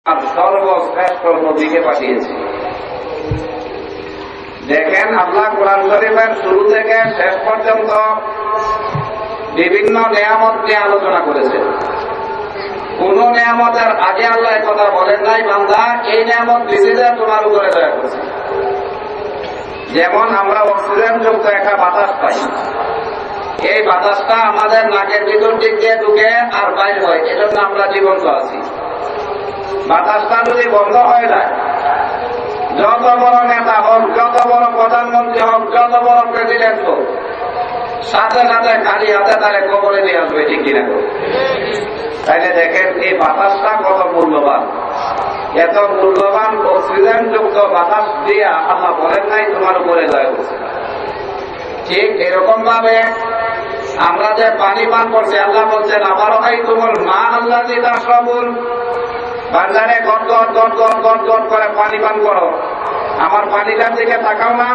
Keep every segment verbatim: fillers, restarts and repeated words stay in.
সর্বশ্রেষ্ঠ নবীকে পাঠিয়েছে। দেখেন আল্লাহ কোরআন শরীফের শুরু থেকে শেষ পর্যন্ত বিভিন্ন নিয়ামত নিয়ে আলোচনা করেছে। কোন নিয়ামতের আগে আল্লাহ কথা বলেন নাই বান্দা এই নিয়ামত দিয়েছে তোমার উপরে দয়া করছে। যেমন আমরা অক্সিজেন যুক্ত একটা বাতাস পাই, এই বাতাসটা আমাদের নাকের ভিতর দিক দিয়ে ঢুকে আর বাইর হয়, এজন্য আমরা জীবন্ত আছি। বাতাসটা যদি বন্ধ হয়ে যায়, যত বড় নেতা হোক, যত বড় প্রধানমন্ত্রী হোক, যত বড় প্রেসিডেন্ট হোক, সাথে সাথে খালি হাতে তারে কবরে নিয়ে আসবে, ঠিক কিনা? তাইলে দেখেন এই বাতাসটা কত মূল্যবান। এত মূল্যবান অক্সিজেন যুক্ত বাতাস দিয়া আল্লাহ বলেন নাই তোমার উপরে দয়া করছে। ঠিক এরকম ভাবে আমরা যে পানি পান করছি, আল্লাহ বলছেন আমারও ভাই তোমার মা আল্লাহ দিদা সবুল বাজারে গট গট গট গট গট গট করে পানি পান করো, আমার পানিটার দিকে তাকাও না।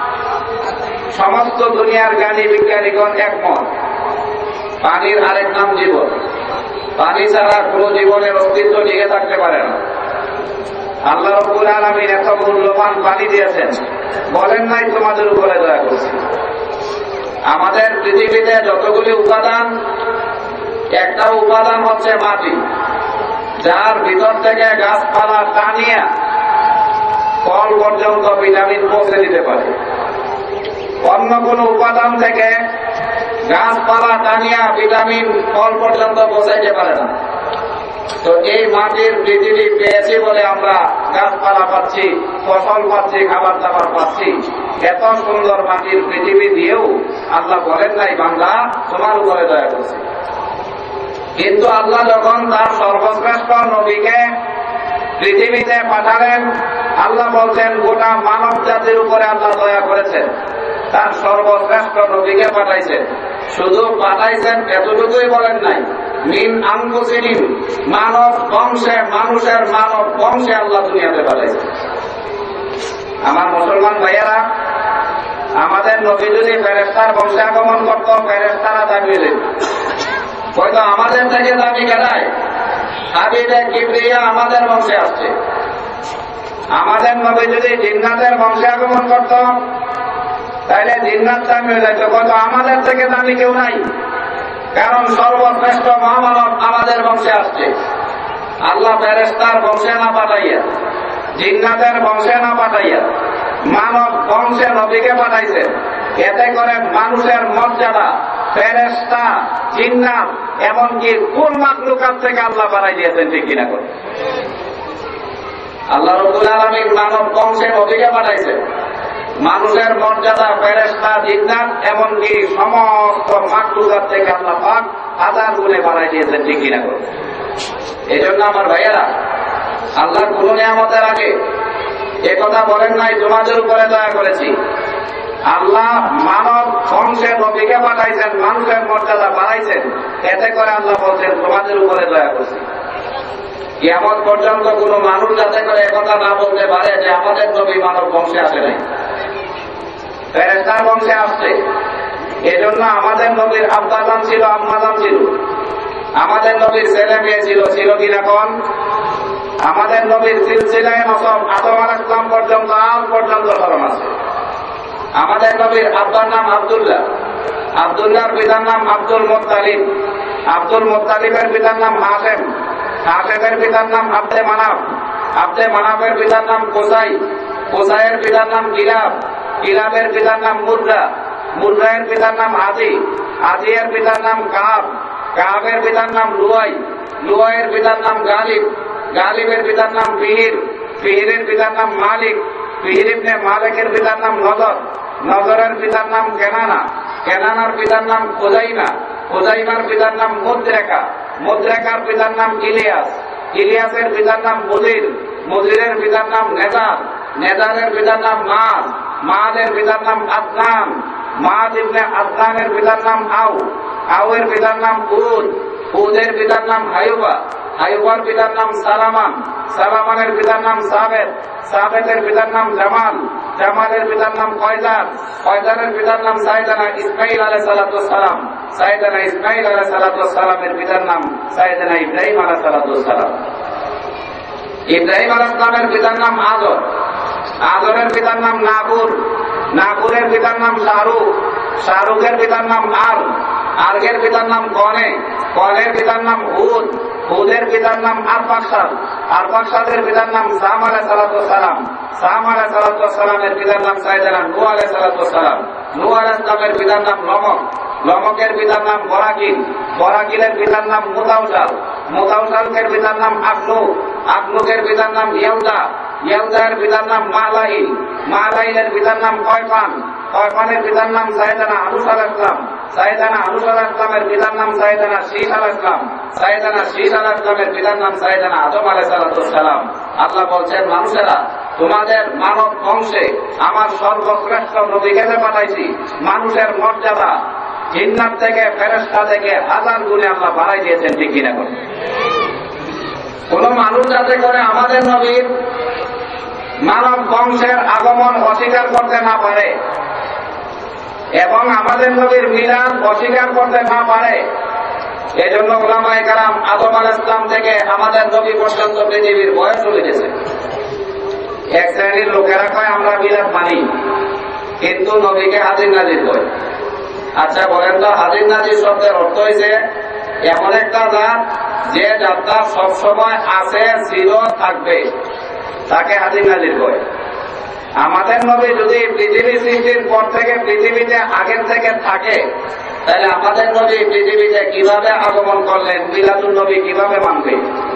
সমস্ত দুনিয়ার জ্ঞানী বিজ্ঞানীগণ একমত, পানির আরেক নাম জীবন। পানি ছাড়া কোন জীবনের অস্তিত্ব টিকে থাকতে পারে না। আল্লাহ রাব্বুল আলামিন এত মূল্যবান পানি দিয়েছেন, বলেন নাই তোমাদের উপরে দয়া করছি। আমাদের পৃথিবীতে যতগুলি উপাদান, একটা উপাদান হচ্ছে মাটি, যার ভিতর থেকে গাছপালা টানিয়া ফল পর্যন্ত ভিটামিন পৌঁছে দিতে পারে। অন্য কোন উপাদান থেকে গাছপালা টানিয়া ভিটামিন ফল পর্যন্ত পৌঁছাইতে পারে না। তো এই মাটির পৃথিবী পেয়েছি বলে আমরা গাছপালা পাচ্ছি, ফসল পাচ্ছি, খাবার দাবার পাচ্ছি। এত সুন্দর মাটির পৃথিবী দিয়েও আল্লাহ বলেন নাই বান্দা তোমার উপরে দয়া করছে। কিন্তু আল্লাহ যখন তার সর্বশ্রেষ্ঠ নবীকে পৃথিবীতে পাঠালেন, আল্লাহ বলছেন গোটা মানব জাতির উপরে আল্লাহ দয়া করেছেন, তার সর্বশ্রেষ্ঠ নবীকে পাঠাইছেন। শুধু পাঠাইছেন এতটুকুই বলেন নাই, মিন আনফুসিহিম, মানব বংশে, মানুষের মানব বংশে আল্লাহ দুনিয়াতে পাঠাইছেন। আমার মুসলমান ভাইয়েরা, আমাদের নবী যদি ফেরেশতার বংশে আগমন করত, ফেরেশতারা দাবি হয়তো আমাদের থেকে দাবি কেনায় হাবিবে কিবরিয়া আমাদের বংশে আসছে। আমাদের নবী যদি জিন্নাতের বংশে আগমন করত, তাহলে জিন্নাত দামি হয়ে যেত, হয়তো আমাদের থেকে দামি কেউ নাই, কারণ সর্বশ্রেষ্ঠ মহামানব আমাদের বংশে আসছে। আল্লাহ ফেরেশতার বংশে না পাঠাইয়া, জিন্নাতের বংশে না পাঠাইয়া মানব বংশে নবীকে পাঠাইছেন। এতে করে মানুষের মর্যাদা ফেরেশতা, জিন্নাত, এমনকি কুল মাখলুকাত থেকে আল্লাহ বাড়াই দিয়েছেন, ঠিক কিনা? করে আল্লাহ রাব্বুল আলামিন মানব বংশে নবীকে পাঠাইছেন। মানুষের মর্যাদা ফেরেশতা, জিন্নাত, এমনকি সমস্ত মাখলুকাত থেকে আল্লাহ পাক হাজার গুণে বাড়াই দিয়েছেন, ঠিক কিনা? করে এই জন্য আমার ভাইয়েরা, আল্লাহর কোন নিয়ামতের আগে এ কথা বলেন নাই তোমাদের উপরে দয়া করেছি। আল্লাহ মানব বংশে নবীকে পাঠাইছেন, মানুষের মর্যাদা বাড়াইছেন। এতে করে আল্লাহ বলছেন তোমাদের উপরে দয়া করছি। কিয়ামত পর্যন্ত কোন মানুষ যাতে করে একথা না বলতে পারে যে আমাদের নবী মানব বংশে আসে নাই, ফেরেশতার বংশে আসছে। এজন্য আমাদের নবীর আব্বাজান ছিল, আম্মাজান ছিল, আমাদের নবীর ছেলে মেয়ে ছিল, ছিল কিনা কোন? আমাদের নবীর সিলসিলায়ে নসব আদম আলাইহিস সালাম পর্যন্ত আজ পর্যন্ত ধরন আছে। আমাদের নবীর আব্বার নাম আব্দুল্লাহ, আব্দুল্লাহর পিতার নাম আব্দুল মুত্তালিব, আব্দুল মুত্তালিবের পিতার নাম হাশেম, হাশেমের পিতার নাম আব্দে মানাফ, আব্দে মানাফের পিতার নাম কোসাই, কোসাইয়ের পিতার নাম কিলাব, কিলাবের পিতার নাম মুররা, মুররায়ের পিতার নাম আজি, আজিয়ের পিতার নাম কাব, কাবের পিতার নাম লুয়াই, লুয়াইয়ের পিতার নাম গালিব, গালিবের পিতার নাম ফিহির, ফিহিরের পিতার নাম মালিক, ফিহির ইবনে মালিকের পিতার নাম নজর, নজরের পিতার নাম কেনানা, কেনানার পিতার নাম খুজাইমা, খুজাইমার পিতার নাম মুদ্রেকা, মুদ্রেকার পিতার নাম ইলিয়াস, ইলিয়াসের পিতার নাম মুজির, মুজিরের পিতার নাম নেদার, নেদারের পিতার নাম মাদ, মাদের পিতার নাম আদনান, মাদ ইবনে আদনানের পিতার নাম আউ, আউয়ের পিতার নাম উদ, উদের পিতার নাম হায়ুবা, হায়ুবার পিতার নাম সালামান, সালামানের পিতার নাম সাবেদ, সাবেদের পিতার নাম জামাল, জামালের পিতার নাম কয়দার, কয়দারের পিতার নাম সাইয়েদানা ইসমাইল আলাইহিস সালাতু ওয়াস সালাম, সাইয়েদানা ইসমাইল আলাইহিস সালাতু ওয়াস সালামের পিতার নাম সাইয়েদানা ইব্রাহিম আলাইহিস সালাতু ওয়াস সালাম। ইব্রাহিম আলাইহিস সালামের পিতার নাম আজর, আজরের পিতার নাম নাকুর, নাকুরের পিতার নাম শাহরুখ, শাহরুখের পিতার নাম আর, আরগের পিতার নাম কনে, কনের পিতার নাম হুদ, হুদের পিতার নাম আরফাকসাদ, আরফাকসাদের পিতার নাম সাম আলাইহিস সালাতু ওয়াস সালাম, সাম আলাইহিস সালাতু ওয়াস সালামের পিতার নাম সাইয়েদনা নূহ আলাইহিস সালাতু ওয়াস সালাম, নূহ আলাইহিস সালামের পিতার নাম লমক, লমকের পিতার নাম বরাকিল, বরাকিলের পিতার নাম মুতাওসাল, মুতাওসালের পিতার নাম আকনুক, আকনুকের পিতার নাম ইয়াউদা, ইয়াউদার পিতার নাম মালাইল, মালাইলের পিতার নাম কয়ফান, কয়ফানের পিতার নাম সাইয়েদনা আনুস আলাইহিস সালাম, সাইয়েদনা আনুস আলাইহিস সালামের পিতার নাম সাইয়েদনা শীস আলাইহিস সালাম, সাইয়েদনা শীস আলাইহিস সালামের পিতার নাম সাইয়েদনা আদম আলাইহিস সালাতু সালাম। আল্লাহ বলছেন, মানুষেরা তোমাদের মানব বংশে আমার সর্বশ্রেষ্ঠ নবীকে পাঠাইছি, মানুষের মর্যাদা জিন্নাত থেকে ফেরেশতা থেকে হাজার গুণে আল্লাহ বাড়াই দিয়েছেন, ঠিক কিনা করে? কোন মানুষ যাতে করে আমাদের নবীর মানব বংশের আগমন অস্বীকার করতে না পারে এবং আমাদের নবীর মিলাদ অস্বীকার করতে না পারে, এজন্য উলামায়ে কেরাম আদম আলাইহিস সালাম থেকে আমাদের নবী পর্যন্ত পৃথিবীর বয়স চলে গেছে। এক শ্রেণীর লোকেরা কয় আমরা মিলাদ মানি, কিন্তু নবীকে হাজির নাজির কয়। আচ্ছা বলেন তো, হাজির নাজির শব্দের অর্থ হয়েছে এমন একটা জাত যে জাতটা সবসময় আছে, ছিল, থাকবে, তাকে হাজির নাজির কয়। আমাদের নবী যদি পৃথিবী সৃষ্টির পর থেকে পৃথিবীতে আগের থেকে থাকে, তাহলে আমাদের নবী পৃথিবীতে কিভাবে আগমন করলেন, মিলাদুন নবী কিভাবে মানবে?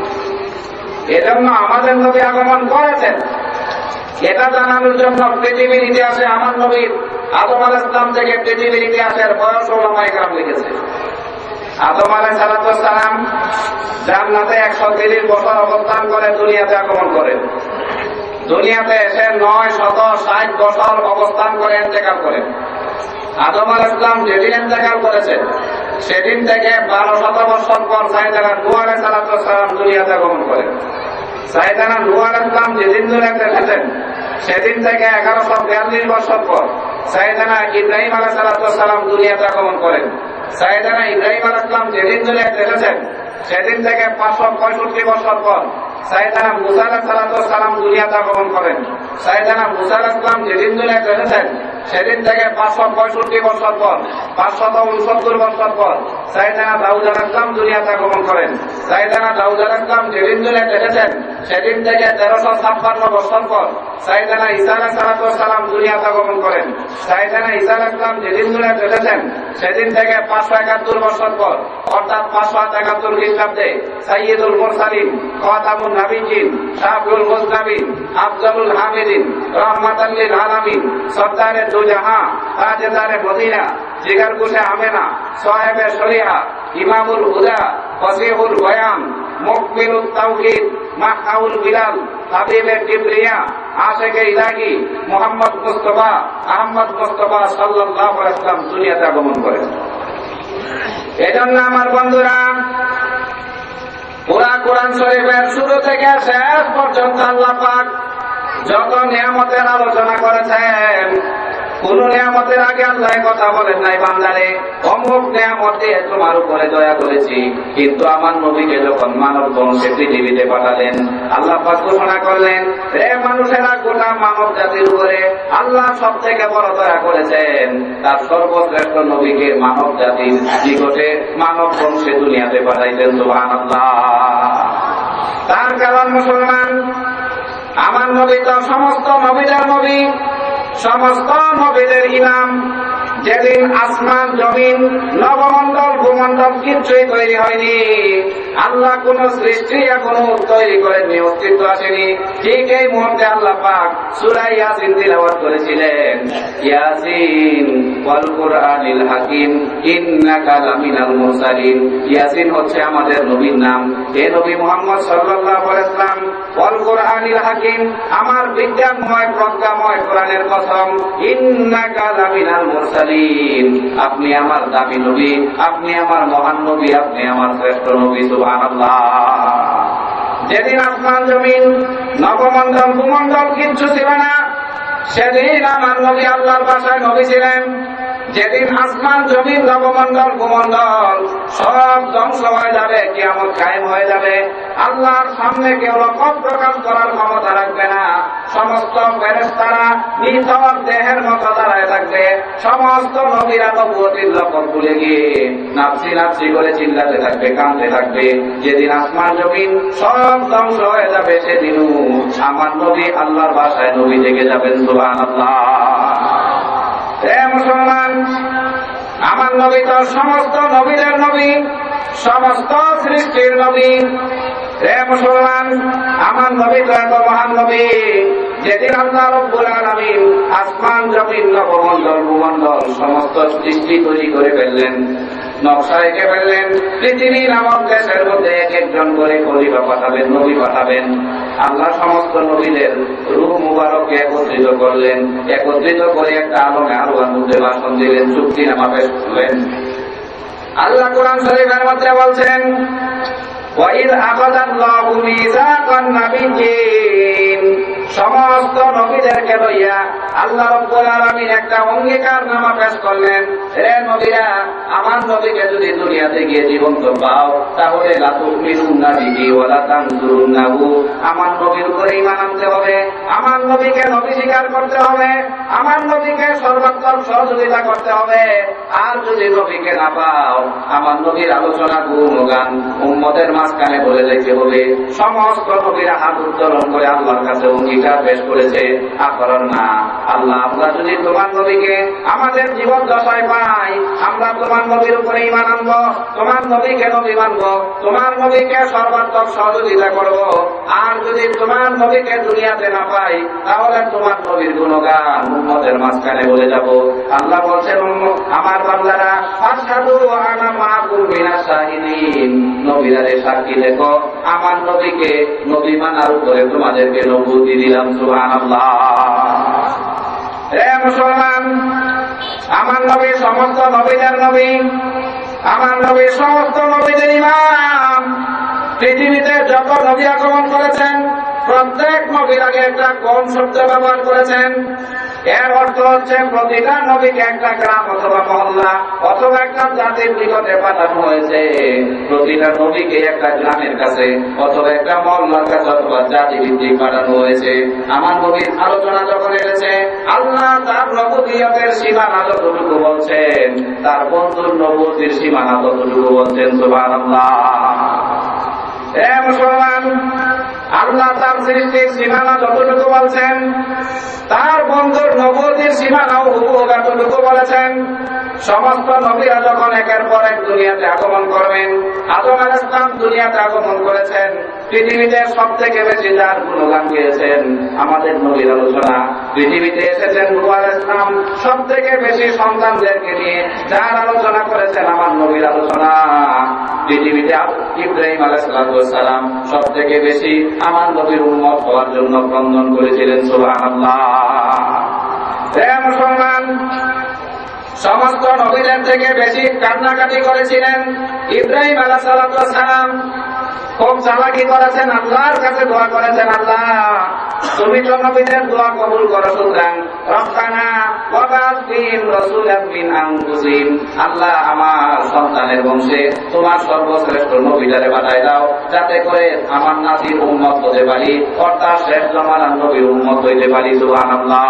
এজন্য আমাদের নবী আগমন করেছেন, এটা জানানোর জন্য পৃথিবীর ইতিহাসে আমার নবীর আদম আলাইহিস সালাম থেকে পৃথিবীর ইতিহাসের বয়স উলামায়ে কেরাম লিখেছে। আদম আলাইহিস সালাম জান্নাতে একশো তিরিশ বছর অবস্থান করে দুনিয়াতে আগমন করেন। দুনিয়াতে এসে নয় শত ষাট বছর অবস্থান করে ইন্তেকাল করেন। আদম আলাইহিস সালাম যেদিন ইন্তেকাল করেছেন সেদিন থেকে বারো শত বছর পর সাইয়েদনা নূহ আলাইহিস সালাম দুনিয়াতে আগমন করেন। সাইয়েদনা নূহ আলাইহিস সালাম যেদিন দুনিয়াতে এসেছেন সেদিন থেকে এগারোশো বিয়াল্লিশ বছর পর সাইয়েদনা ইব্রাহিম আলাইহিস সালাম দুনিয়াতে আগমন করেন। সাইয়েদনা ইব্রাহিম আলাইহিস সালাম যেদিন দুনিয়াতে এসেছেন সেদিন থেকে পাঁচশো পঁয়ষট্টি বছর পর সাইয়েদনা মুসা আলাইহিস সালাম দুনিয়াতে আগমন করেন। সাইয়েদনা মুসা আলাইহিস সালাম যেদিন দুনিয়াতে এসেছেন সেদিন থেকে পাঁচশো পঁয়ষট্টি বছর পর পাঁচশত উনসত্তর বছর পর সাইয়েদনা দাউদ আলাইহিস সালাম দুনিয়াতে আগমন করেন। সাইয়েদনা দাউদ আলাইহিস সালাম যেদিন দুনিয়াতে এসেছেন সেদিন থেকে তেরোশো ছাপ্পান্ন বছর পর সাইয়েদনা ঈসা আলাইহিস সালাম দুনিয়াতে আগমন করেন। সাইয়েদনা ঈসা আলাইহিস সালাম যেদিন দুনিয়াতে এসেছেন সেদিন থেকে পাঁচশো একাত্তর বছর পর অর্থাৎ পাঁচশো একাত্তর খ্রিস্টাব্দে সাইয়্যিদুল মুরসালিন, খাতামুন নাবিয়্যিন, শাফিউল মুজনাবিন, আফজালুল হামিদিন, রাহমাতাল লিল আলামিন, সরদারে দু জাহান, তাজদারে মদিনা, জিগারগুশে আমেনা, সাহেবে শরিয়া, ইমামুল হুদা, ফসিহুল বয়ান, মুকমিলুত তাওহীদ, মাহকাউল বিলাল, হাবিবে কিবরিয়া, আশিকে ইলাহি মুহাম্মদ মুস্তাফা আহমদ মুস্তাফা সাল্লাল্লাহু আলাইহি ওয়াসাল্লাম দুনিয়াতে আগমন করেন। এজন্য আমার বন্ধুরা, পুরা কোরআন শরীফের শুরু থেকে শেষ পর্যন্ত আল্লাহ পাক যত নিয়ামতের আলোচনা করেছেন, কোন নিয়ামতের আগে আল্লাহ কথা বলেন নাই বান্দারে অমুক নিয়ামত দিয়ে তোমার উপরে দয়া করেছি, কিন্তু আমার নবীকে যখন মানব বংশে পৃথিবীতে পাঠালেন আল্লাহ পাক ঘোষণা করলেন, রে মানুষেরা, গোটা মানব জাতির উপরে আল্লাহ সব থেকে বড় দয়া করেছেন তার সর্বশ্রেষ্ঠ নবীকে মানব জাতির নিকটে মানব বংশে দুনিয়াতে পাঠাইতেন। সুবহানাল্লাহ। তার কারণ মুসলমান, আমার নবী তো সমস্ত নবীদের নবী, সমস্ত নবীদের ইমাম। যেদিন আসমান, জমিন, নবমণ্ডল, ভূমণ্ডল কিছুই তৈরি হয়নি, আল্লাহ কোন সৃষ্টি এখনো তৈরি করেননি, অস্তিত্ব আসেনি, ঠিক এই মুহূর্তে আল্লাহ পাক সূরা ইয়াসিন তিলাওয়াত করেছিলেন, ইয়াসিন ওয়াল কুরআনিল হাকিম ইন্নাকা লামিনাল মুরসালিন। ইয়াসিন হচ্ছে আমাদের নবীর নাম। হে নবী মুহাম্মদ সাল্লাল্লাহু আলাইহি ওয়াসাল্লাম, ওয়াল কুরআনিল হাকিম, আমার বিজ্ঞানময় প্রজ্ঞাময় কোরআনের কসম, ইন্নাকা লামিনাল মুরসালিন, আপনি আমার দামি নবী, আপনি আমার মহান নবী, আপনি আমার শ্রেষ্ঠ নবী। সুবহানাল্লাহ। যেদিন আসমান, জমিন, নবমণ্ডল, ভূমণ্ডল কিচ্ছু ছিল না, সেদিন আমার নবী আল্লাহর ভাষায় নবী ছিলেন। যেদিন আসমান জমিন নবমণ্ডল ভূমণ্ডল সব ধ্বংস হয়ে যাবে, কিয়ামত কায়েম হয়ে যাবে, আল্লাহর সামনে কেউ রকম প্রকাশ করার ক্ষমতা রাখবে না। সমস্ত ফেরেশতারা নিজ দেহের মতো দাঁড়ায় থাকবে। সমস্ত নবীরা নবুয়তির লকব ভুলে গিয়ে নাফসি নাফসি করে চিল্লাতে থাকবে, কাঁদতে থাকবে। যেদিন আসমান জমিন সব ধ্বংস হয়ে যাবে, সেদিনও আমার নবী আল্লাহর ভাষায় নবী থেকে যাবেন। সুবহানাল্লাহ। হে মুসলমান, আমার নবী তো সমস্ত নবীদের নবী, সমস্ত সৃষ্টির নবী। হে মুসলমান, আমার নবী তো এত মহান নবী, যেদিন আল্লাহ রাব্বুল আলামিন আসমান জমিন নবমণ্ডল ভূমণ্ডল সমস্ত সৃষ্টি তৈরি করে ফেললেন, নকশা এঁকে ফেললেন, পৃথিবী নামক দেশের মধ্যে এক একজন করে খলিফা পাঠাবেন, নবী পাঠাবেন। আল্লাহ সমস্ত নবীদের রূহ মুবারককে একত্রিত করলেন, একত্রিত করে একটা আলমে আরওয়ার মধ্যে ভাষণ দিলেন, চুক্তিনামা পেশ করলেন। আল্লাহ কোরআন শরীফের মধ্যে বলছেন, وَإِذْ أَخَذَ اللَّهُ مِيثَاقَ النَّبِيِّينَ, সমস্ত নবীদেরকে লইয়া আল্লাহ রাব্বুল আলামিন একটা অঙ্গীকারনামা পেশ করলেন। হে নবীরা, আমার নবীকে যদি দুনিয়াতে গিয়ে জীবন্ত পাও, তাহলে লা তুমিনুন্না বিহি ওয়া লা তানসুরুন্নাহু, আমার নবীর উপরে ঈমান আনতে হবে, আমার নবীকে নবী স্বীকার করতে হবে, আমার নবীকে সর্বাত্মক সহযোগিতা করতে হবে। আর যদি নবীকে না পাও, আমার নবীর আলোচনা গুণগান উম্মতের মাঝখানে বলে যেতে হবে। সমস্ত নবীরা হাত উত্তোলন করে আল্লাহর কাছে অঙ্গীকার পেশ করেছে, আকরার না আল্লাহ, আমরা যদি তোমার নবীকে আমাদের জীবন দশায় পাই, আমরা তোমার নবীর উপরে ঈমান আনব, তোমার নবীকে নবী মানব, তোমার নবীকে সর্বাত্মক সহযোগিতা করব। আর যদি তোমার নবীকে দুনিয়াতে না পাই, তাহলে তোমার নবীর গুণগান উম্মতের মাঝখানে বলে যাব। আল্লাহ বলছেন, আমার বান্দারা, আশহাদু আনা মাআকুম মিনাশ শাহিদিন, নবীরা সাক্ষী দেখো, আমার নবীকে নবী মানার উপরে তোমাদেরকে নবুয়তি দিলাম। সুবহানাল্লাহ। হে মুসলমান, আমার নবী সমস্ত নবীদের নবী, আমার নবী সমস্ত নবীদের ইমাম। পৃথিবীতে যত নবী আগমন করেছেন, প্রত্যেক নবীর আগে একটা কোন শব্দ ব্যবহার করেছেন। এর অর্থ হচ্ছে প্রতিটা নবীকে একটা গ্রাম অথবা মহল্লা অথবা একটা জাতির নিকটে পাঠানো হয়েছে। প্রতিটা নবীকে একটা গ্রামের কাছে অথবা একটা মহল্লার কাছে অথবা জাতি ভিত্তিক পাঠানো হয়েছে। আমার নবীর আলোচনা যখন এসেছে, আল্লাহ তার নবুয়তের সীমানা যতটুকু বলছেন, তার বন্ধুর নবুয়তের সীমানা ততটুকু বলছেন। সুবহানাল্লাহ। হে মুসলমান, আল্লাহ তার সৃষ্টির সীমানা যতটুকু বলছেন, তার বন্ধুর নবুয়তের সীমানাও হুবহু এতটুকু বলেছেন। সমস্ত নবীরা যখন একের পর এক দুনিয়াতে আগমন করবেন, আদম আলাইহিস সালাম দুনিয়াতে আগমন করেছেন, পৃথিবীতে সব থেকে বেশি যার গুণগান গেয়েছেন আমাদের নবীর আলোচনা। পৃথিবীতে এসেছেন নূহ আলাইহিস সালাম, সব থেকে বেশি সন্তানদেরকে নিয়ে যার আলোচনা করেছেন আমার নবীর আলোচনা। পৃথিবীতে ইব্রাহিম আলাইহিস সালাম সব থেকে বেশি আমার নবীর উম্মত হওয়ার জন্য ক্রন্দন করেছিলেন। সুবহানাল্লাহ। হে মুসলমান, সমস্ত নবীদের থেকে বেশি কান্নাকাটি করেছিলেন ইব্রাহিম আলাইহিস সালাম। খুব চালাকি করেছেন, আল্লাহর কাছে দোয়া করেছেন, আল্লাহ তুমি তো নবীদের দোয়া কবুল করো, সুতরাং রব্বানা ওয়াবা'থ ফীহিম রাসূলাম মিন আনফুসিহিম, আল্লাহ আমার সন্তানের বংশে তোমার সর্বশ্রেষ্ঠ নবীটারে পাঠায় দাও, যাতে করে আমার নাতির উম্মত হতে পারি, অর্থাৎ শেষ জামানার নবীর উম্মত হইতে পারি। সুবহানাল্লাহ।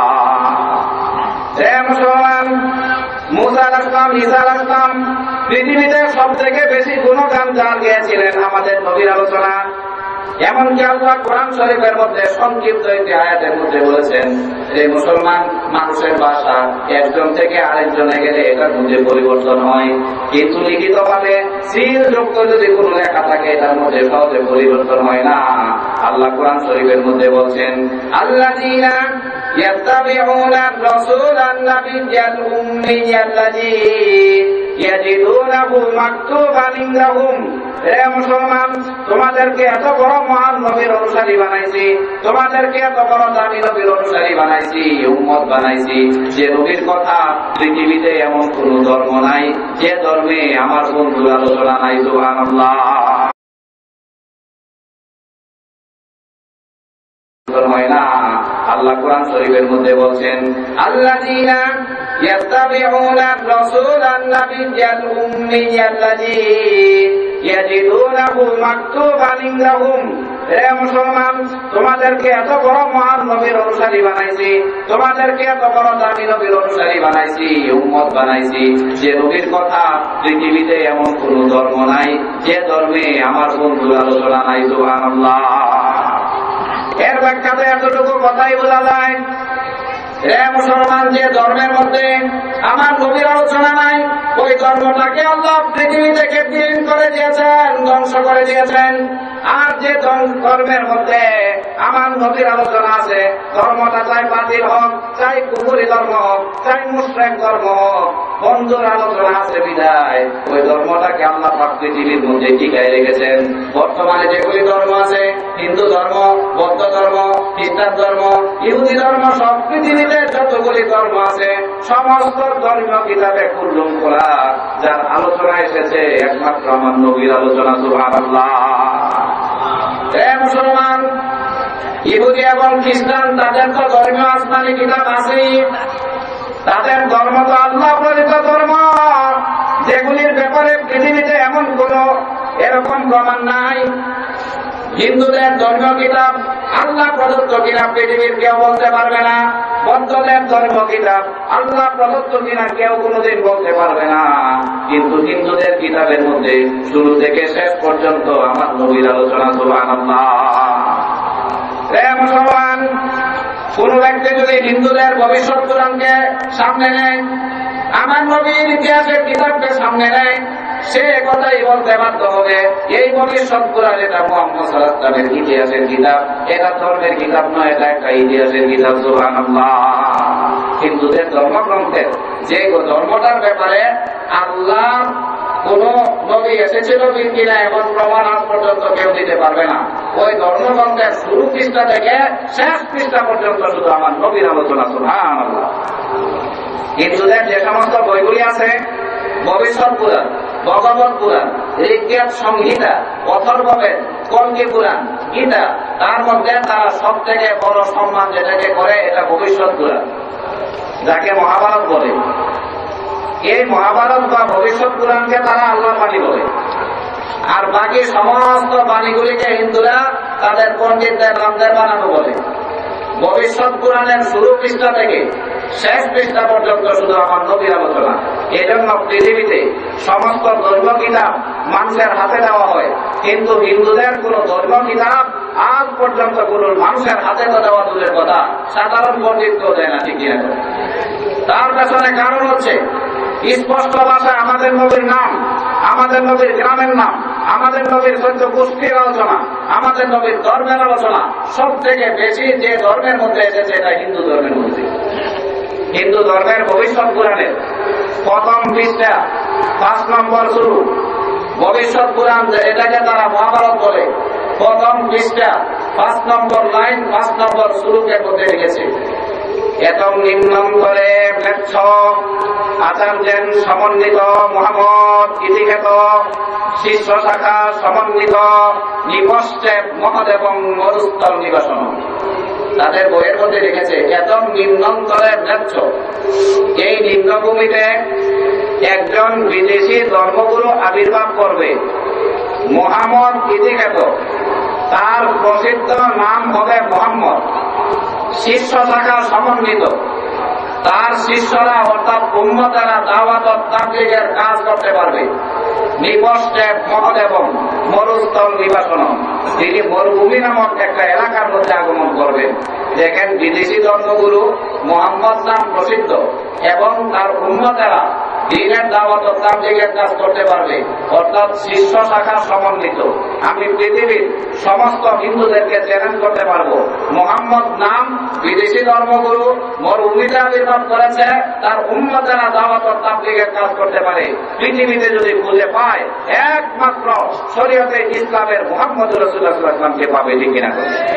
হে মুসলমান, মুসা আলাইহিস সালাম, ঈসা আলাইহিস সালাম পৃথিবীতে সব থেকে বেশি গুণগান যার গেয়েছিলেন আমাদের নবীর আলোচনা। এমনকি আল্লাহ কোরআন শরীফের মধ্যে সংক্ষিপ্ত একটি আয়াতের মধ্যে বলেছেন, যে মুসলমান মানুষের ভাষা একজন থেকে আরেকজনে গেলে এটার মধ্যে পরিবর্তন হয়, কিন্তু লিখিত ভাবে সিল যুক্ত যদি কোনো লেখা থাকে এটার মধ্যে সহজে পরিবর্তন হয় না। আল্লাহ কোরআন শরীফের মধ্যে বলছেন, আল্লাযীনা ইয়াত্তাবিউনা রাসূলান নাবিয়্যাল উম্মিয়্যাল্লাযী ইয়াজিদুনাহু মাকতুবান ইনদাহুম, হে মুসলমান তোমাদেরকে এত বড় মহান নবীর অনুসারী বানাইছি, তোমাদেরকে এত বড় দামি নবীর অনুসারী বানাইছি, উম্মত বানাইছি, যে নবীর কথা পৃথিবীতে এমন কোন ধর্ম নাই যে ধর্মে আমার বন্ধুর আলোচনা নাই। সুবহানাল্লাহ। হয় না। আল্লাহ কোরআন শরীফের মধ্যে বলছেন, আল্লাযীনা يتبعون الرسول النبي الأمي الذي يجدونه مكتوبا عندهم। হে মুসলমান, তোমাদেরকে এত বড় মহান নবীর অনুসারী বানাইছি, তোমাদেরকে এত বড় দামি নবীর অনুসারী বানাইছি, উম্মত বানাইছি, যে নবীর কথা পৃথিবীতে এমন কোন ধর্ম নাই যে ধর্মে আমার বন্ধুর আলোচনা নাই। সুবহানাল্লাহ। এর ব্যাখ্যাতে এতটুকু কথাই বোঝা যায়, হে মুসলমান, যে ধর্মের মধ্যে আমার নবীর আলোচনা নাই, ওই ধর্মটাকে আল্লাহ পৃথিবী থেকে বিলীন করে দিয়েছেন, ধ্বংস করে দিয়েছেন। আর যে ধর্মের মধ্যে আমার নবীর আলোচনা আছে, ধর্মটা চাই বাতিল হোক, চাই কুফরি ধর্ম হোক, চাই মুশরিক ধর্ম হোক, বন্ধুর আলোচনা আছে বিদায় ওই ধর্মটাকে আল্লাহ পাক পৃথিবীর মধ্যে টিকায় রেখেছেন। বর্তমানে যেগুলি ধর্ম আছে, হিন্দু ধর্ম, বৌদ্ধ ধর্ম, খ্রিস্টান ধর্ম, ইহুদি ধর্ম, সব পৃথিবীতে যতগুলি ধর্ম আছে সমস্ত ধর্মীয় কিতাবে কুল্লুম করা যার আলোচনা এসেছে একমাত্র আমার নবীর আলোচনা। সুবহানাল্লাহ। হে মুসলমান, ইহুদি এবং খ্রিস্টান তাদের তো ধর্মীয় আসমানি কিতাব আছেই, তাদের ধর্ম তো আল্লাহ প্রেরিত ধর্ম, যেগুলির ব্যাপারে পৃথিবীতে এমন কোন এরকম প্রমাণ নাই। হিন্দুদের ধর্মীয় কিতাব আল্লাহ প্রদত্ত কিনা পৃথিবীর কেউ বলতে পারবে না, বৌদ্ধদের ধর্ম কিতাব আল্লাহ প্রদত্ত কিনা কেউ কোনোদিন বলতে পারবে না। কিন্তু হিন্দুদের কিতাবের মধ্যে শুরু থেকে শেষ পর্যন্ত আমার নবীর আলোচনা। সুবহানাল্লাহ। হে মুসলমান, কোন ব্যক্তি যদি হিন্দুদের ভবিষ্যৎ পুরাণকে সামনে নেয়, আমার নবীর ইতিহাসের কিতাবকে সামনে নেয়, সে কথাই বলতে বাধ্য হবে এই ভবিষ্যৎ পুরাণ এটা মুহাম্মদ সাল্লাল্লাহু আলাইহি ওয়াসাল্লামের ইতিহাসের কিতাব, এটা ধর্মের কিতাব নয়, এটা একটা ইতিহাসের কিতাব। সুবহানাল্লাহ। হিন্দুদের ধর্মগ্রন্থের যে ধর্মটার ব্যাপারে আল্লাহ কোন নবী এসেছিল কিনা এমন প্রমাণ আজ পর্যন্ত কেউ দিতে পারবে না। ওই ধর্মগ্রন্থের শুরু পৃষ্ঠা থেকে শেষ পৃষ্ঠা পর্যন্ত শুধু আমার নবীর আলোচনা। সুবহানাল্লাহ। হিন্দুদের যে সমস্ত বইগুলি আছে, ভবিষ্যৎ পুরাণ, ভগবত পুরাণ, ঋগ্বেদ সংহিতা, অথর্ববেদ, কল্কি পুরাণ, গীতা, তার মধ্যে তারা সব থেকে বড় সম্মান যেটাকে করে এটা ভবিষ্যৎ পুরাণ, যাকে মহাভারত বলে। এই মহাভারত বা ভবিষ্যৎ পুরাণকে তারা আল্লাহর বাণী বলে, আর বাকি সমস্ত বাণীগুলিকে হিন্দুরা তাদের পণ্ডিতদের রামদের বানানো বলে। ভবিষ্যৎ পুরাণের শুরু পৃষ্ঠা থেকে শেষ পৃষ্ঠা পর্যন্ত শুধু আমার নবীর আলোচনা। এই জন্য পৃথিবীতে সমস্ত ধর্ম কিতাব মানুষের হাতে দেওয়া হয়, কিন্তু হিন্দুদের কোন ধর্ম কিতাব আজ পর্যন্ত কোন মানুষের হাতে তো দেওয়া দূরের কথা, সাধারণ পণ্ডিত কেউ দেয় না। ঠিক কিনা? তার পেছনে কারণ হচ্ছে স্পষ্ট ভাষায় আমাদের নবীর নাম, আমাদের নবীর গ্রামের নাম, আমাদের নবীর চোদ্দ গোষ্ঠীর আলোচনা, আমাদের নবীর ধর্মের আলোচনা সব থেকে বেশি যে ধর্মের মধ্যে এসেছে এটা হিন্দু ধর্মের মধ্যে। হিন্দু ধর্মের ভবিষ্যৎ পুরাণের প্রথম পৃষ্ঠা পাঁচ নম্বর শুরু, ভবিষ্যৎ পুরাণ এটাকে তারা মহাভারত বলে, প্রথম পৃষ্ঠা পাঁচ নম্বর লাইন পাঁচ নম্বর শুরুকের মধ্যে রেখেছে, এত নিম্নম করে ভেচ্ছ আচার্যেন সমন্বিত মুহাম্মদ ইতিখ্যাত শিষ্য শাখা সমন্বিত নিপশ্চেপ মহাদেবং মরুস্থল নিবাসন। তাদের বইয়ের মধ্যে লিখেছে এত নিম্নন্তরে ভেচ্ছ, এই নিম্নভূমিতে একজন বিদেশি ধর্মগুরু আবির্ভাব করবে, মুহাম্মদ ইতিখ্যাত, তার প্রসিদ্ধ নাম হবে মুহাম্মদ, শিষ্য শাখা সমন্বিত, তার শিষ্যরা অর্থাৎ উম্মতেরা দাওয়াত ও তাবলীগের কাজ করতে পারবে, নিপশ্চেপ মহাদেবম মরুস্থল নিবাসন, তিনি মরুভূমি নামক একটা এলাকার মধ্যে আগমন করবেন। দেখেন, বিদেশি ধর্মগুরু মুহাম্মদ নাম প্রসিদ্ধ এবং তার উম্মতেরা দিনের দাওয়াত ও তাবলীগের কাজ করতে পারবে, অর্থাৎ শিষ্য শাখা সমন্বিত। আমি পৃথিবীর সমস্ত হিন্দুদেরকে চ্যালেঞ্জ করতে পারবো, মুহাম্মদ নাম বিদেশি ধর্মগুরু মরুভূমিতে আবির্ভাব করেছে, তার উম্মতেরা দাওয়াত ও তাবলীগের কাজ করতে পারে। পৃথিবীতে যদি খুঁজে পায় একমাত্র শরীয়তে ইসলামের মুহাম্মদ রাসূলুল্লাহ সাল্লাল্লাহু আলাইহি ওয়াসাল্লামকে পাবে। ঠিক কিনা?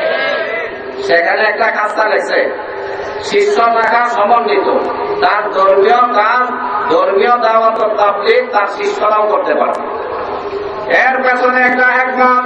সেখানে একটা কাজটা লেখছে, শিষ্য শাখা সমন্বিত, তার ধর্মীয় কাজ, ধর্মীয় দাওয়াত ও তাবলীগ তার শিষ্যরাও করতে পারবে। এর পেছনে একটা হিকমত।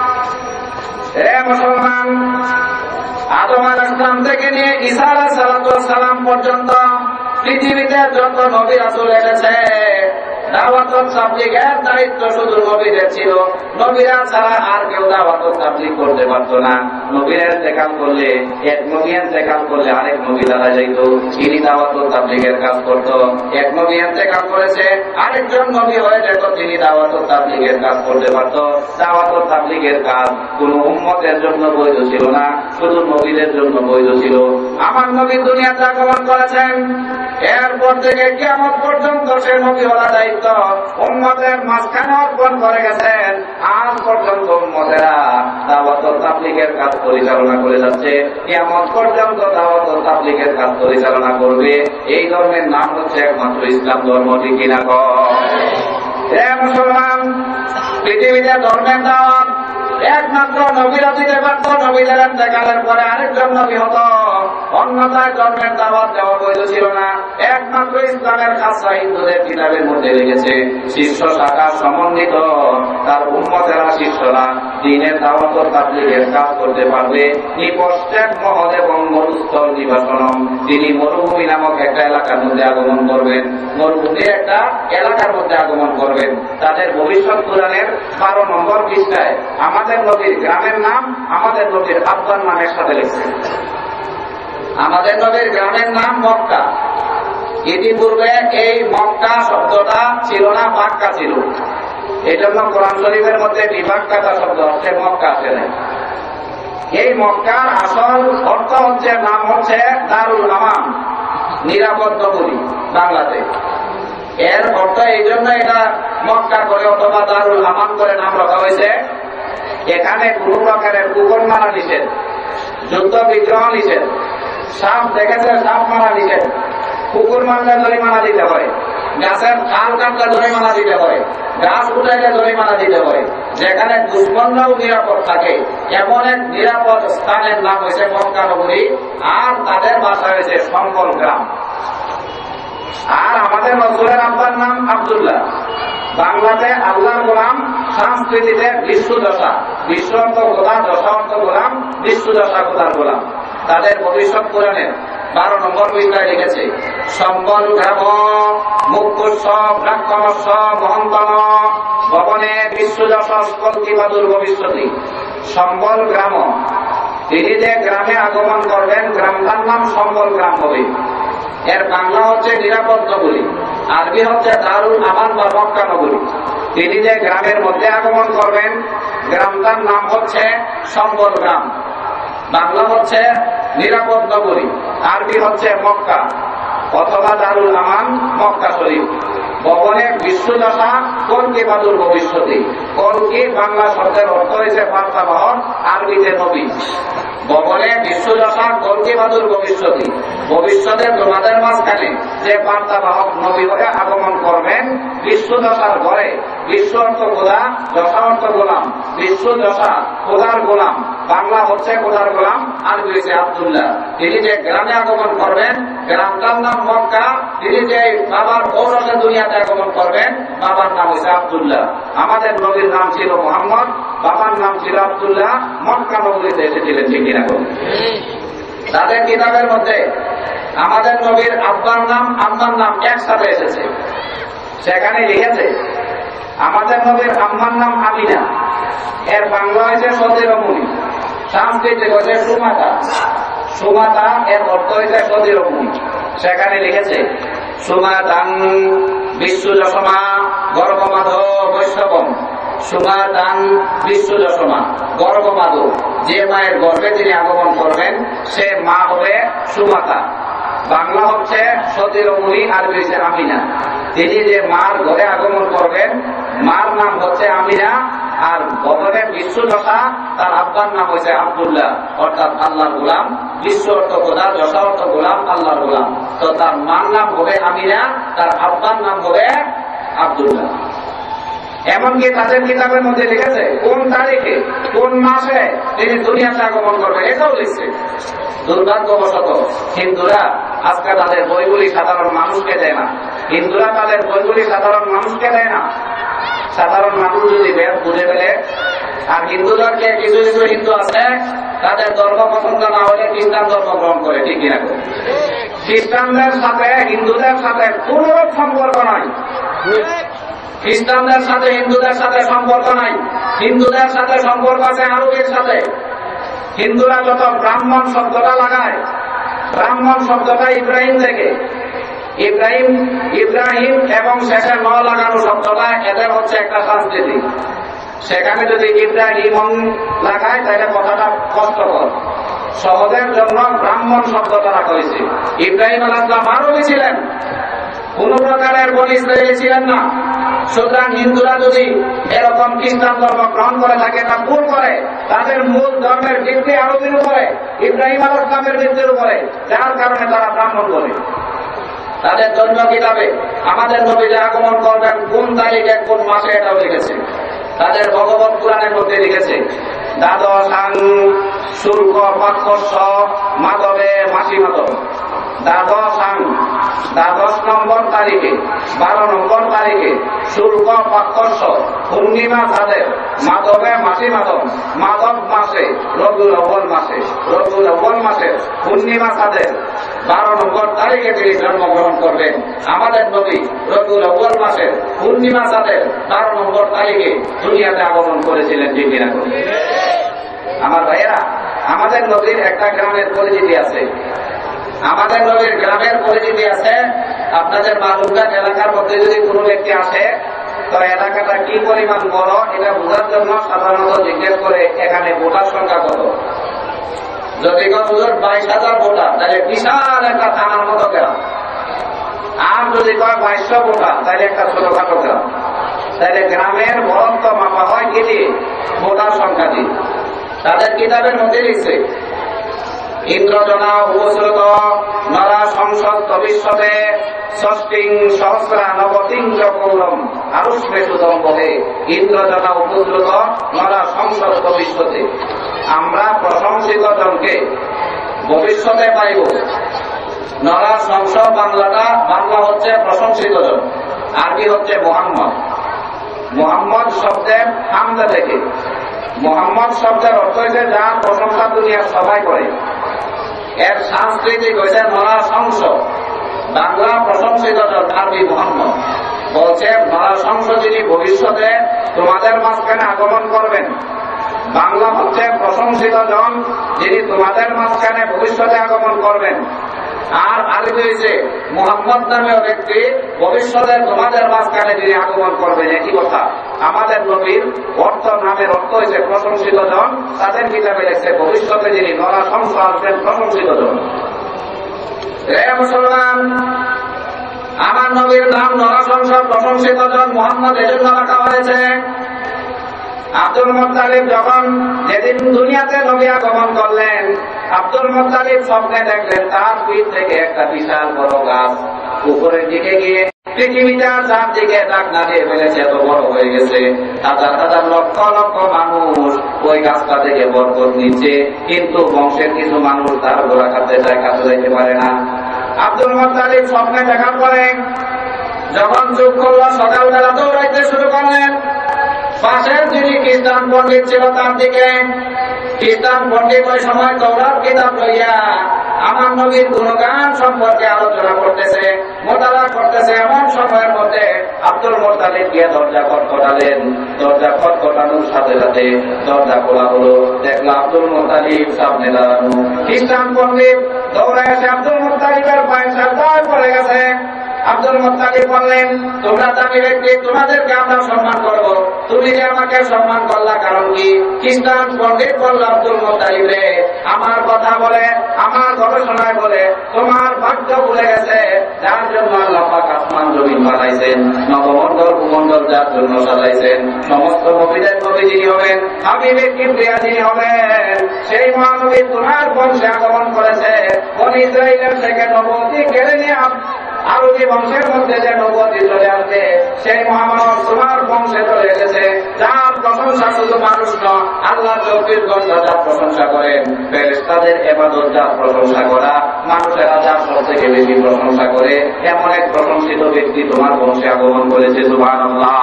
হে মুসলমান, আদম আলাইহিস সালাম থেকে নিয়ে ঈসা আলাইহিস সালাম পর্যন্ত পৃথিবীতে যত নবী রাসূল এসেছে দাওয়াত তাবলীগের দায়িত্ব শুধু নবীদের ছিল। নবীরা ছাড়া আর কেউ দাওয়াত তাবলীগ করতে পারতো না। নবীরা ইন্তেকাল করলে এক নবী ইন্তেকাল করলে আরেক নবী দ্বারা যাইত, তিনি দাওয়াত তাবলীগের কাজ করত। এক নবী ইন্তেকাল করেছে, আরেকজন নবী হয়ে যেত, তিনি দাওয়াত তাবলীগের কাজ করতে পারত। দাওয়াত তাবলীগের কাজ কোন উম্মতের জন্য বৈধ ছিল না, শুধু নবীদের জন্য বৈধ ছিল। আমার নবী দুনিয়াতে আগমন করেছেন, এরপর থেকে কিয়ামত পর্যন্ত সে নবী হওয়ার দায়িত্ব উম্মতের মাঝখানে অর্পণ করে গেছেন। আজ পর্যন্ত উম্মতেরা দাওয়াত তাবলীগের কাজ পরিচালনা করে যাচ্ছে, কিয়ামত পর্যন্ত দাওয়াত তাবলীগের কাজ পরিচালনা করবে। এই ধর্মের নাম হচ্ছে একমাত্র ইসলাম ধর্ম, ঠিক কিনা কন? হে মুসলমান, পৃথিবীতে ধর্মের দাওয়াত একমাত্র নবীরা দিতে পারত। নবীদের ইন্তেকালের পরে আরেকজন নবী হতো, অন্যথায় ধর্মের দাওয়াত দেওয়া বৈধ ছিল না। একমাত্র ইসলামের খাসা হিন্দুদের কিতাবের মধ্যে লেগেছে, শীর্ষ শাখা সমন্বিত তার উম্মতেরা শিষ্যরা দ্বীনের দাওয়াত তাবলীগের কাজ করতে পারবে। নিপশ্চাৎ মহৎ এবং মরুস্থল নিবাসনম, তিনি মরুভূমি নামক একটা এলাকার মধ্যে আগমন করবেন। মরুভূমির একটা এলাকার মধ্যে আগমন করবেন। তাদের ভবিষ্যৎ পুরাণের বারো নম্বর পৃষ্ঠায় আমাদের নবীর গ্রামের নাম আমাদের নবীর আব্বার নামের সাথে লিখছে। আমাদের নবীর গ্রামের নাম মক্কা। ইতিপূর্বে এই মক্কা শব্দটা ছিল না, বাক্কা ছিল। এই জন্য কোরআন শরীফের মধ্যে বিবাক্কাতা শব্দ হচ্ছে, মক্কা আছে না। এই মক্কার আসল অর্থ হচ্ছে, নাম হচ্ছে দারুল আমান, নিরাপদ নগরী বাংলাতে। এর অর্থ এই জন্য এটা মক্কা করে অথবা দারুল আমান করে নাম রাখা হয়েছে। এখানে কোন প্রকারের কুকুর মারা নিষেধ, যুদ্ধ বিগ্রহ নিষেধ, সাপ দেখেছে সাপ মারা নিষেধ, কুকুর মারলে জরিমানা দিতে হয়, গাছের ঠাল কাটলে জরিমানা দিতে হয়, গাছ উঠাইলে জরিমানা দিতে হয়। যেখানে দুশ্মনরাও নিরাপদ থাকে এমন এক নিরাপদ স্থানের নাম হয়েছে মক্কা নগরী, আর তাদের ভাষা হয়েছে সম্বল গ্রাম। আর আমাদের রাসূলের আব্বার নাম আব্দুল্লাহ। বাংলাতে আল্লাহর গোলাম, সংস্কৃতিতে বিশ্বদশা, বিশ্ব অর্থ গোলাম, দশা অর্থ গোলাম, বিশ্বদশা খোদার গোলাম। তাদের ভবিষ্যৎ পুরাণের বারো নম্বর পৃষ্ঠায় লিখেছে, সম্বল গ্রাম মুখ্য ব্রাহ্মণস্ব মহন্তন ভবনে বিশ্বদশ কল্কিবাদুর ভবিষ্যতি। সম্বল গ্রাম, তিনি যে গ্রামে আগমন করবেন গ্রামটার নাম সম্বল গ্রাম হবে। এর বাংলা হচ্ছে নিরাপদ নগরী, আরবি হচ্ছে দারুল আমান বা মক্কা নগরী। তিনি যে গ্রামের মধ্যে আগমন করবেন গ্রামটার নাম হচ্ছে সম্বল গ্রাম, বাংলা হচ্ছে নিরাপদ নগরী, আরবি হচ্ছে মক্কা অথবা দারুল আমান মক্কা শরীফ। ভবনে বিশ্বদশা কল্কিবাদুর ভবিষ্যতি। কল্কি বাংলা শব্দের অর্থ হয়েছে বার্তাবাহক, আরবিতে নবী। ভবনে বিশ্বদশা কল্কিবাদুর ভবিষ্যতি, ভবিষ্যতে তোমাদের মাঝখানে যে বার্তাবাহক নবী হয়ে আগমন করবেন বিশ্বদশার ঘরে। বিশ্ব অর্থ খোদা, দশা অর্থ গোলাম। বিশ্বদশা খোদার গোলাম, বাংলা হচ্ছে খোদার গোলাম, আরবি হয়েছে আব্দুল্লাহ। তিনি যে গ্রামে আগমন করবেন গ্রামটার নাম মক্কা। তিনি যে বাবার ঔরসে দুনিয়াতে আগমন করবেন বাবার নাম হয়েছে আব্দুল্লাহ। আমাদের নবীর নাম ছিল মুহাম্মদ, বাবার নাম ছিল আব্দুল্লাহ। মক্কা নগরীতে এসেছিলেন, ঠিক কিনা? তাদের কিতাবের মধ্যে আমাদের নবীর আব্বার নাম আম্মার নাম একসাথে এসেছে। সেখানে লিখেছে আমাদের নবীর আম্মার নাম আমিনা, এর বাংলা হয়েছে সতীর মুনি, সংস্কৃতে হয়েছে সুমাতা। সুমাতা এর অর্থ হয়েছে সতীর মুনি। সেখানে লিখেছে সুমাতাং বিশ্বদশমা গর্ভমাধ বৈষ্ণবম। সুমাতাং বিশ্বদশমা গর্ভমাধ, যে মায়ের গর্ভে তিনি আগমন করবেন সে মা হবে সুমাতা। বাংলা হচ্ছে সতীর মুনি, আরবি হচ্ছে আমিনা। তিনি যে মার ঘরে আগমন করবেন মার নাম হচ্ছে আমিনা, আর ভবনে বিশ্বদশা তার আব্বার নাম হচ্ছে আব্দুল্লাহ, অর্থাৎ আল্লাহর গোলাম। বিশ্ব অর্থ খোদা, দশা অর্থ গোলাম, আল্লাহর গোলাম। তো তার মার নাম হবে আমিনা, তার আব্বার নাম হবে আব্দুল্লাহ। এমনকি তাদের কিতাবের মধ্যে লিখেছে কোন তারিখে কোন মাসে তিনি দুনিয়াতে আগমন করবেন, এটাও লিখছে। দুর্ভাগ্যবশত হিন্দুরা আজকে তাদের বইগুলি সাধারণ মানুষকে দেয় না। হিন্দুরা তাদের বইগুলি সাধারণ মানুষকে দেয় না। সাধারণ মানুষ যদি বেদ বুঝে ফেলে, আর হিন্দুদেরকে কিছু কিছু হিন্দু আছে তাদের ধর্ম পছন্দ না হলে খ্রিস্টান ধর্ম গ্রহণ করে, ঠিক কিনা? খ্রিস্টানদের সাথে হিন্দুদের সাথে কোন সম্পর্ক নাই। খ্রিস্টানদের সাথে হিন্দুদের সাথে সম্পর্ক নাই। হিন্দুদের সাথে সম্পর্ক আছে আরবের সাথে। হিন্দুরা যত ব্রাহ্মণ শব্দটা লাগায়, ব্রাহ্মণ শব্দটা ইব্রাহিম থেকে, ইব্রাহিম ইব্রাহিম এবং শেষে ন লাগানো শব্দটা এদের হচ্ছে একটা সংস্কৃতি। সেখানে যদি ইব্রাহিম লাগায় তাহলে কথাটা কষ্টকর। সহজের জন্য ব্রাহ্মণ শব্দটা রাখা হয়েছে। ইব্রাহিম আলাইহিস সালাম আরবি ছিলেন, কোন প্রকারের বনি ইসরায়েলি ছিলেন না। সুতরাং হিন্দুরা যদি এরকম খ্রিস্টান ধর্ম গ্রহণ করে থাকে, তা ভুল করে। তাদের মূল ধর্মের ভিত্তি আরবির উপরে, ইব্রাহিম আলাইহিস সালামের ভিত্তির উপরে, যার কারণে তারা ব্রাহ্মণ বলে। তাদের জন্য কিতাবে আমাদের নবী যে আগমন করবেন কোন তারিখে কোন মাসে এটাও লিখেছে। তাদের ভগবত পুরাণের মধ্যে লিখেছে দ্বাদশাং শুল্ক পাক্ষস্য মাধবে মাসি মাধব। দ্বাদশাং দ্বাদশ নম্বর তারিখে, বারো নম্বর তারিখে শুল্ক পাক্ষস্য পূর্ণিমা তাদের মাধবে মাসি মাধব। মাধব মাসে রবিউল আউয়াল মাসে, রবিউল আউয়াল মাসে পূর্ণিমা তাদের বারো নম্বর তারিখে তিনি জন্মগ্রহণ করবেন। আমাদের নবী রবিউল আউয়াল মাসের পূর্ণিমা তাদের বারো নম্বর তারিখে দুনিয়াতে আগমন করেছিলেন। ঠিক কিনা? আমার ভাইয়েরা, আমাদের নবীর একটা গ্রামের পরিচিতি আছে। আমাদের নবীর গ্রামের পরিচিতি আছে। আপনাদের মালুমঘাট এলাকার মধ্যে যদি কোনো ব্যক্তি আসে, তো এলাকাটা কি পরিমাণ বড় এটা বোঝার জন্য সাধারণত জিজ্ঞেস করে এখানে ভোটার সংখ্যা কত। যদি হুজুর বাইশ হাজার ভোটার, তাহলে বিশাল একটা থানার মতো গ্রাম। আর যদি কয় বাইশশো ভোটার, তাহলে একটা ছোটখাটো গ্রাম। তাহলে গ্রামের বরত্ব মাপা হয় কি দিয়ে? ভোটার সংখ্যা দিয়ে। তাদের কিতাবের মধ্যে লিখছে ইন্দ্রজনা উপসৃত নরা সংসদ ভবিষ্যতে ষষ্ঠিং সহস্রা নবতিং কৌলম আরুষ্মে সুতম বহে। ইন্দ্রজনা উপসৃত নরা সংসদ ভবিষ্যতে, আমরা প্রশংসিত জনকে ভবিষ্যতে পাইব। নরা সংসদ বাংলাটা, বাংলা হচ্ছে প্রশংসিত জন, আরবি হচ্ছে মোহাম্মদ। মোহাম্মদ শব্দের হামদা থেকে, মোহাম্মদ শব্দের অর্থ হয়েছে যার প্রশংসা দুনিয়ার সবাই করে। এর সাংস্কৃতিক হয়েছে নরা সংসদ, বাংলা প্রশংসিত জন, আরবি মোহাম্মদ। বলছে নরা সংসদ যিনি ভবিষ্যতে তোমাদের মাঝখানে আগমন করবেন। বাংলা হচ্ছে প্রশংসিত জন যিনি তোমাদের মাঝখানে ভবিষ্যতে আগমন করবেন। আর আরবি হয়েছে মুহাম্মদ নামীয় ব্যক্তি ভবিষ্যতে তোমাদের মাঝখানে যিনি আগমন করবেন। একই কথা। আমাদের নবীর অর্থ, নামের অর্থ হয়েছে প্রশংসিত জন। তাদের কিতাবে লেখছে ভবিষ্যতে যিনি নরা সংসদ আসবেন প্রশংসিত জন। হে মুসলমান, আমার নবীর নাম নরা সংসদ প্রশংসিত জন মুহাম্মদ এজন্য রাখা হয়েছে। আব্দুল মুত্তালিব যখন যেদিন দুনিয়াতে নবী আগমন করলেন, আব্দুল মুত্তালিব স্বপ্নে দেখলেন তার পিঠ থেকে একটা বিশাল বড় গাছ উপরের দিকে গিয়ে পৃথিবীটা যার দিকে ডাক না দিয়ে ফেলেছে, এত বড় হয়ে গেছে। হাজার হাজার লক্ষ লক্ষ মানুষ ওই গাছটা থেকে বরকত নিচ্ছে, কিন্তু বংশের কিছু মানুষ তার গোড়া খাতে যায়, কাছে যাইতে পারে না। আব্দুল মুত্তালিব স্বপ্নে দেখার পরে যখন চোখ করলো, সকালবেলা দৌড়াইতে শুরু করলেন। পাশের যিনি খ্রিস্টান পণ্ডিত ছিল তার দিকে, খ্রিস্টান পণ্ডিত ওই সময় তওরাত কিতাব লইয়া আমার নবীর গুণগান সম্পর্কে আলোচনা করতেছে, মোতালা করতেছে। এমন সময়ের মধ্যে আব্দুল মুত্তালিব গিয়ে দরজা খটখটালেন। দরজা খটখটানোর সাথে সাথে দরজা খোলা হলো। দেখলো আব্দুল মুত্তালিব সামনে দাঁড়ানো। খ্রিস্টান পণ্ডিত দৌড়ে এসে আব্দুল মুত্তালিবের পায়ে সাজদায় পড়ে গেছে। আব্দুল মুত্তালিব বললেন, তোমরা দামি ব্যক্তি, তোমাদেরকে আমরা সম্মান করব, তুমি যে আমাকে সম্মান করলা কারণ কি? খ্রিস্টান পণ্ডিত বলল আব্দুল মুত্তালিব রে, আমার কথা বলে, আমার গবেষণায় বলে তোমার ভাগ্য ভুলে গেছে, যার জন্য আল্লাহ পাক আসমান জমিন বানাইছেন, নবমণ্ডল ভূমণ্ডল যার জন্য সাজাইছেন। সমস্ত নবীদের নবী যিনি হবেন, হাবিবে কিবরিয়া যিনি হবেন, সেই মহানবী তোমার বংশে আগমন করেছে। বনী ইসরাইলের থেকে নবুয়ত কেড়ে নিয়ে আরবি বংশের মধ্যে যে নবুয়ত চলে আসবে, সেই মহামানব তোমার বংশে চলে এসেছে। যার প্রশংসা শুধু মানুষ নয়, আল্লাহ চব্বিশ ঘন্টা যার প্রশংসা করেন, ফেরেশতাদের ইবাদত যার প্রশংসা করা, মানুষেরা যার সব থেকে বেশি প্রশংসা করে, এমন এক প্রশংসিত ব্যক্তি তোমার বংশে আগমন করেছে। সুবহানাল্লাহ।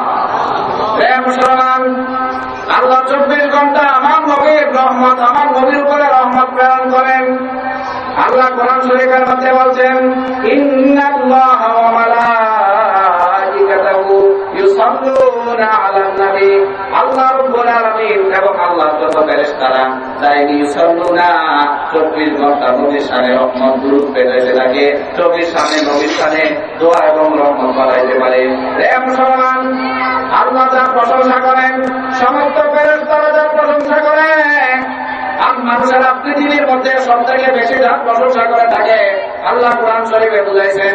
হে মুসলমান, আল্লাহ চব্বিশ ঘন্টা আমার নবীর রহমত, আমার নবীর উপরে রহমত প্রেরণ করেন। আল্লাহ আল্লাহ কোরআন শরীফের মধ্যে বলছেন, ইন্নাল্লাহা ওয়া মালাইকাতাহু ইউসাল্লুনা আলান নবী। আল্লাহ রাব্বুল আলামিন এবং আল্লাহর যত ফেরেশতারা দাইনি ইউসাল্লুনা চব্বিশ ঘন্টা নবীর শানে রহমত দুরূদ পেটাইতে থাকে, নবীর শানে নবীর শানে দোয়া এবং রহমত বাড়াইতে পারে। হে মুসলমান, আল্লাহ যার প্রশংসা করেন, সমস্ত ফেরেশতারা যার প্রশংসা করেন, আর মানুষেরা পৃথিবীর মধ্যে সব থেকে বেশি যার প্রশংসা করে থাকে, আল্লাহ কোরআন শরীফে বুঝাইছেন,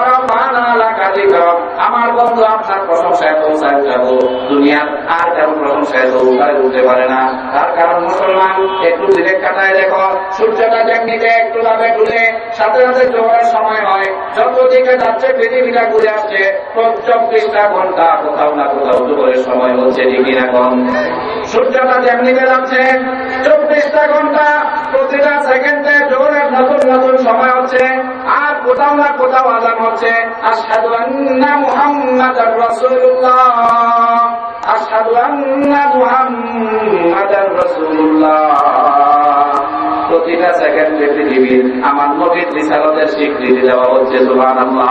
আমার বন্ধু আপনার প্রশংসায় পৌঁছায় যাব, দুনিয়ার আর কারণ প্রশংসায় তো উঠায় উঠতে পারে না। তার কারণ মুসলমান, একটু দিলে কাটায় দেখো, সূর্যটা যেমনিতে একটু ভাবে ঘুরে সাথে সাথে জোয়ারের সময় হয়, যত দিকে যাচ্ছে পৃথিবীটা ঘুরে আসছে, চব্বিশটা ঘন্টা কোথাও না কোথাও জোয়ারের সময় হচ্ছে, ঠিকই না কোন? সূর্যটা যেমনিতে যাচ্ছে চব্বিশটা ঘন্টা, প্রতিটা সেকেন্ডে জোয়ারের নতুন নতুন সময় হচ্ছে, আর কোথাও না কোথাও আযান হচ্ছে, আশহাদু আন্না মুহাম্মাদার রাসূলুল্লাহ, আশহাদু আন্না মুহাম্মাদার রাসূলুল্লাহ। প্রতিটা সেকেন্ডে পৃথিবীর আমার নবীর রিসালাতের স্বীকৃতি দেওয়া হচ্ছে, সুবহানাল্লাহ।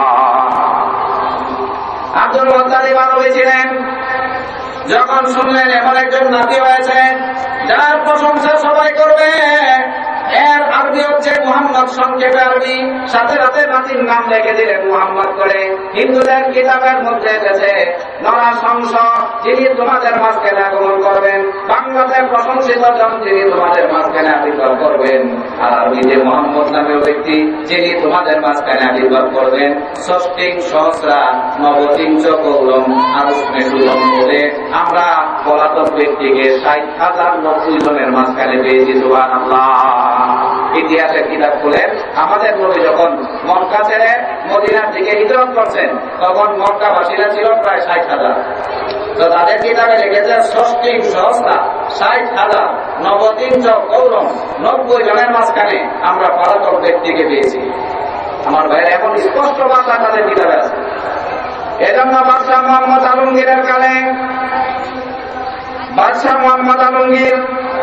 আব্দুল মুত্তালিব আরবি ছিলেন, যখন শুনলেন এমন একজন নাতি হয়েছে যার প্রশংসা সবাই করবে, এর আরবি হচ্ছে মুহাম্মদ, সংক্ষেপে আরবি, সাথে সাথে নাতির নাম রেখে দিলেন মুহাম্মদ করে। হিন্দুদের কিতাবের মধ্যে এসেছে, নরা সংস যিনি তোমাদের মাঝখানে আগমন করবেন, বাংলাতে প্রশংসিত জন যিনি তোমাদের মাঝখানে আবির্ভাব করবেন, আর আরবিতে মুহাম্মদ নামীয় ব্যক্তি যিনি তোমাদের মাঝখানে আবির্ভাব করবেন। ষষ্ঠিং সহস্রা নবতিঞ্চ কৌলম আরুষ্মে সুলম বলে আমরা পলাতক ব্যক্তিকে ষাট হাজার নব্বই জনের মাঝখানে পেয়েছি, সুবহানাল্লাহ। ইতিহাসের কিতাব খুলেন, আমাদের নবী যখন মক্কা ছেড়ে মদিনার দিকে হিজরত করছেন, তখন মক্কাবাসীরা ছিল প্রায় ষাট হাজার। তো তাদের কিতাবে লিখেছে ষষ্ঠী সহস্রা ষাট হাজার নবতিঞ্চ কৌরম, নব্বই জনের মাঝখানে আমরা পলাতক ব্যক্তিকে পেয়েছি। আমার ভাইয়ের এখন স্পষ্ট ভাষা তাদের কিতাবে আছে। এজন্য বাদশাহ মোহাম্মদ আলমগীরের কালে, বাদশাহ মোহাম্মদ আলমগীর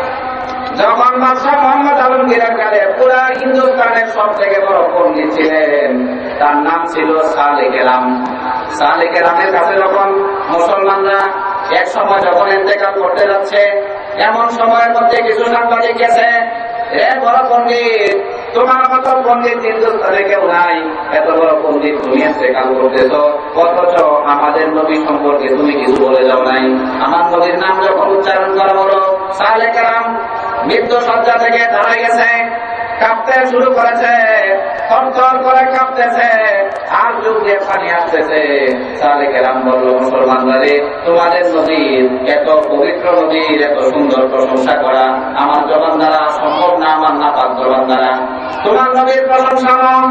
যখন বাদশাহ মোহাম্মদ আলমগীরের কালে পুরা হিন্দুস্তানের সব থেকে বড় পণ্ডিত ছিলেন, তার নাম ছিল সালেহ কেরাম। সালেহ কেরামের কাছে যখন মুসলমানরা এক সময় যখন ইন্তেকাল করতে যাচ্ছে, এমন সময়ের মধ্যে কিছু সাংবাদিক গেছে, এ বড় পণ্ডিত, তোমার মতো পণ্ডিত হিন্দুস্তানে কেউ নাই, এত বড় পণ্ডিত তুমি ইন্তেকাল করতেছ, অথচ আমাদের নবী সম্পর্কে তুমি কিছু বলে যাও নাই। আমার নবীর নাম যখন উচ্চারণ করা হলো, সালেহ কেরাম মৃত্যু শয্যা থেকে দাঁড়াই গেছে, কাঁপতে শুরু করেছে, থরথর করে কাঁপতেছে, আর যুগ দিয়ে পানি আসতেছে। সালেহ কেরাম বলল, মুসলমানরা, তোমাদের নবীর এত পবিত্র নবীর এত সুন্দর প্রশংসা করা আমার জবান দ্বারা সম্ভব না, আমার না পাক জবান দ্বারা। তোমার নবীর প্রশংসা নয়,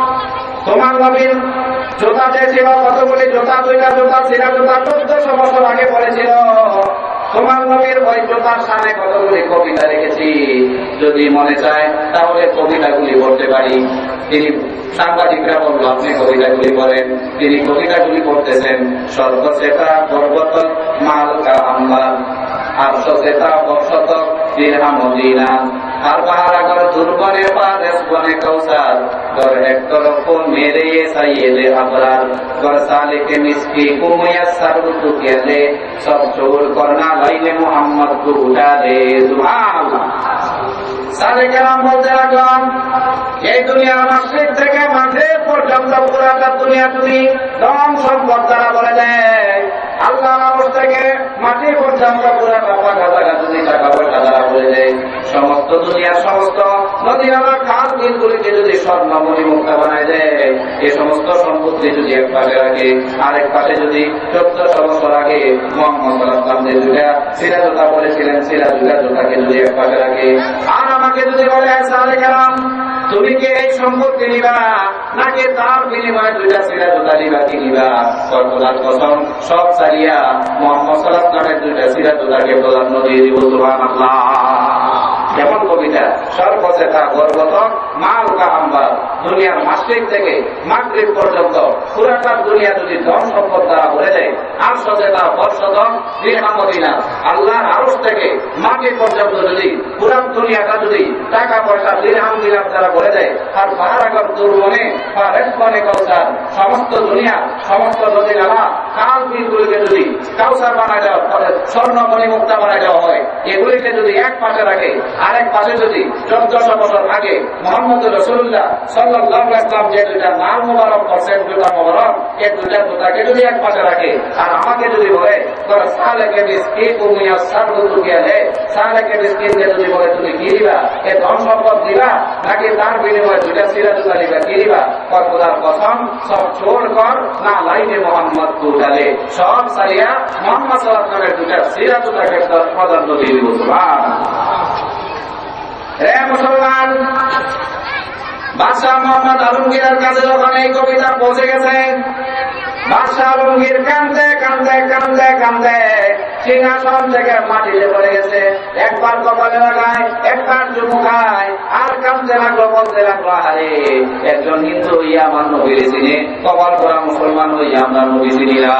তোমার নবীর জোতা যে ছিল কতগুলি জোতা, দুইটা জোতা ছিল, জোতা চোদ্দশো বছর আগে পড়েছিল। তোমার নবীর ওই জোতার সামনে কতগুলি কবিতা রেখেছি, যদি মনে চায় তাহলে কবিতাগুলি পড়তে পারি। তিনি সাংবাদিকরা বলল, আপনি কবিতাগুলি বলেন। তিনি কবিতাগুলি পড়তেছেন, সর্বচেতা পর্বত মালকা আম্বার, আটশোচেতা বর্ষত দিরহাম দিনার, আর পাহাড়াগর দুর্বনে পারেস বনে কৌসার, গর হেক্টর মেরে সাইয়েদে আবরার, গর সালেকে মিসকি কুমিয়া সারুতু কেলে, সব চোর করনা লাইলে মোহাম্মদ কু উঠা দে। সুবহানাল্লাহ। সালেহ কেরাম বলতে লাগলাম, এই দুনিয়ার মাসিক থেকে মাঠে পর্যন্ত পুরাটা দুনিয়া যদি ধন সম্পদ দ্বারা বলে দেয়, আল্লাহর আরশ থেকে মাটি পর্যন্ত পুরাটা পাকা জায়গা যদি টাকা পয়সা দ্বারা বলে দেয়, সমস্ত দুনিয়ার সমস্ত নদী নালা খাল বিলগুলিকে যদি স্বর্ণ মণিমুক্তা বানায় দেয়, এই সমস্ত সম্পত্তি যদি এক পাশে রাখে, আরেক পাশে যদি চোদ্দশো বছর আগে মোহাম্মদ সাল্লাল্লাহু আলাইহি জুতা সিরা জুতা বলেছিলেন, সিরা জুতা জুতাকে যদি এক পাশে রাখে, আর আমাকে যদি বলে সালেহ কেরাম তুমি কি এই সম্পত্তি নিবা নাকি তার বিনিময়ে দুইটা সিরা জুতা নিবা, কি নিবা? সর্বদার কসম, সব ছাড়িয়া মোহাম্মদ সাল্লাল্লাহু আলাইহি ওয়াসাল্লামের দুইটা সিরা জুতাকে প্রধান্য দিয়ে দিব। সুবহানাল্লাহ। কেমন কবিতা! সর্বশেষ তা গর্বত মাল কা আম্বার, দুনিয়ার মাসরিক থেকে মাগরিব পর্যন্ত পুরাটা দুনিয়া যদি ধন সম্পদ দ্বারা ভরে দেয়, আর সঙ্গে তার বর্ষদম দিরহামদিনা, আল্লাহর আরশ থেকে মাটি পর্যন্ত যদি পুরা দুনিয়াটা যদি টাকা পয়সা দিরহাম দিনার দ্বারা ভরে দেয়, আর পাহারাগর দুর্মনে বা রেশমনে কাউসার, সমস্ত দুনিয়া সমস্ত নদী নালা কাল বিলগুলিকে যদি কাউসার বানায় দেওয়া, স্বর্ণ মণিমুক্তা বানায় দেওয়া হয়, এগুলিকে যদি এক পাশে রাখে, আরেক পাশে যদি চোদ্দশো বছর আগে মোহাম্মদ রাসূলুল্লাহ সাল্লাল্লাহু আলাইহি ওয়াসাল্লাম যে দুইটা নাম মোবারক করছেন, দুইটা মোবারক, এই দুইটা দুটাকে যদি এক পাশে রাখে, আর আমাকে যদি বলে তোর সালেকে মিসকিন উমিয়া সারবুতু গেলে, সালেকে মিসকিনকে যদি বলে তুমি কি দিবা, এ ধন সম্পদ দিবা নাকি তার বিনিময়ে দুইটা সিরা দুটা দিবা, কি দিবা? খোদার কসম, সব চোর কর না লাইনে মোহাম্মদ কুদালে, সব সারিয়া মোহাম্মদ সাল্লাল্লাহু আলাইহি ওয়াসাল্লামের দুইটা সিরা দুটাকে প্রদান দিয়ে দিব। হে মুসলমান, বাদশাহ মোহাম্মদ আলমগীরের কাছে যখন এই কবিতা পৌঁছে গেছে, বাদশাহ আলমগীর কান্দে কান্দে কান্দে কান্দে সিংহাসন থেকে মাটিতে পড়ে গেছে, একবার কপালে লাগায়, একবার চুমু খায়, আর কান্দে লাগলো, বলতে লাগলো, আরে একজন হিন্দু হইয়া আমার নবীর চিনে, কপাল করা মুসলমান হইয়া আমরা নবী চিনি না।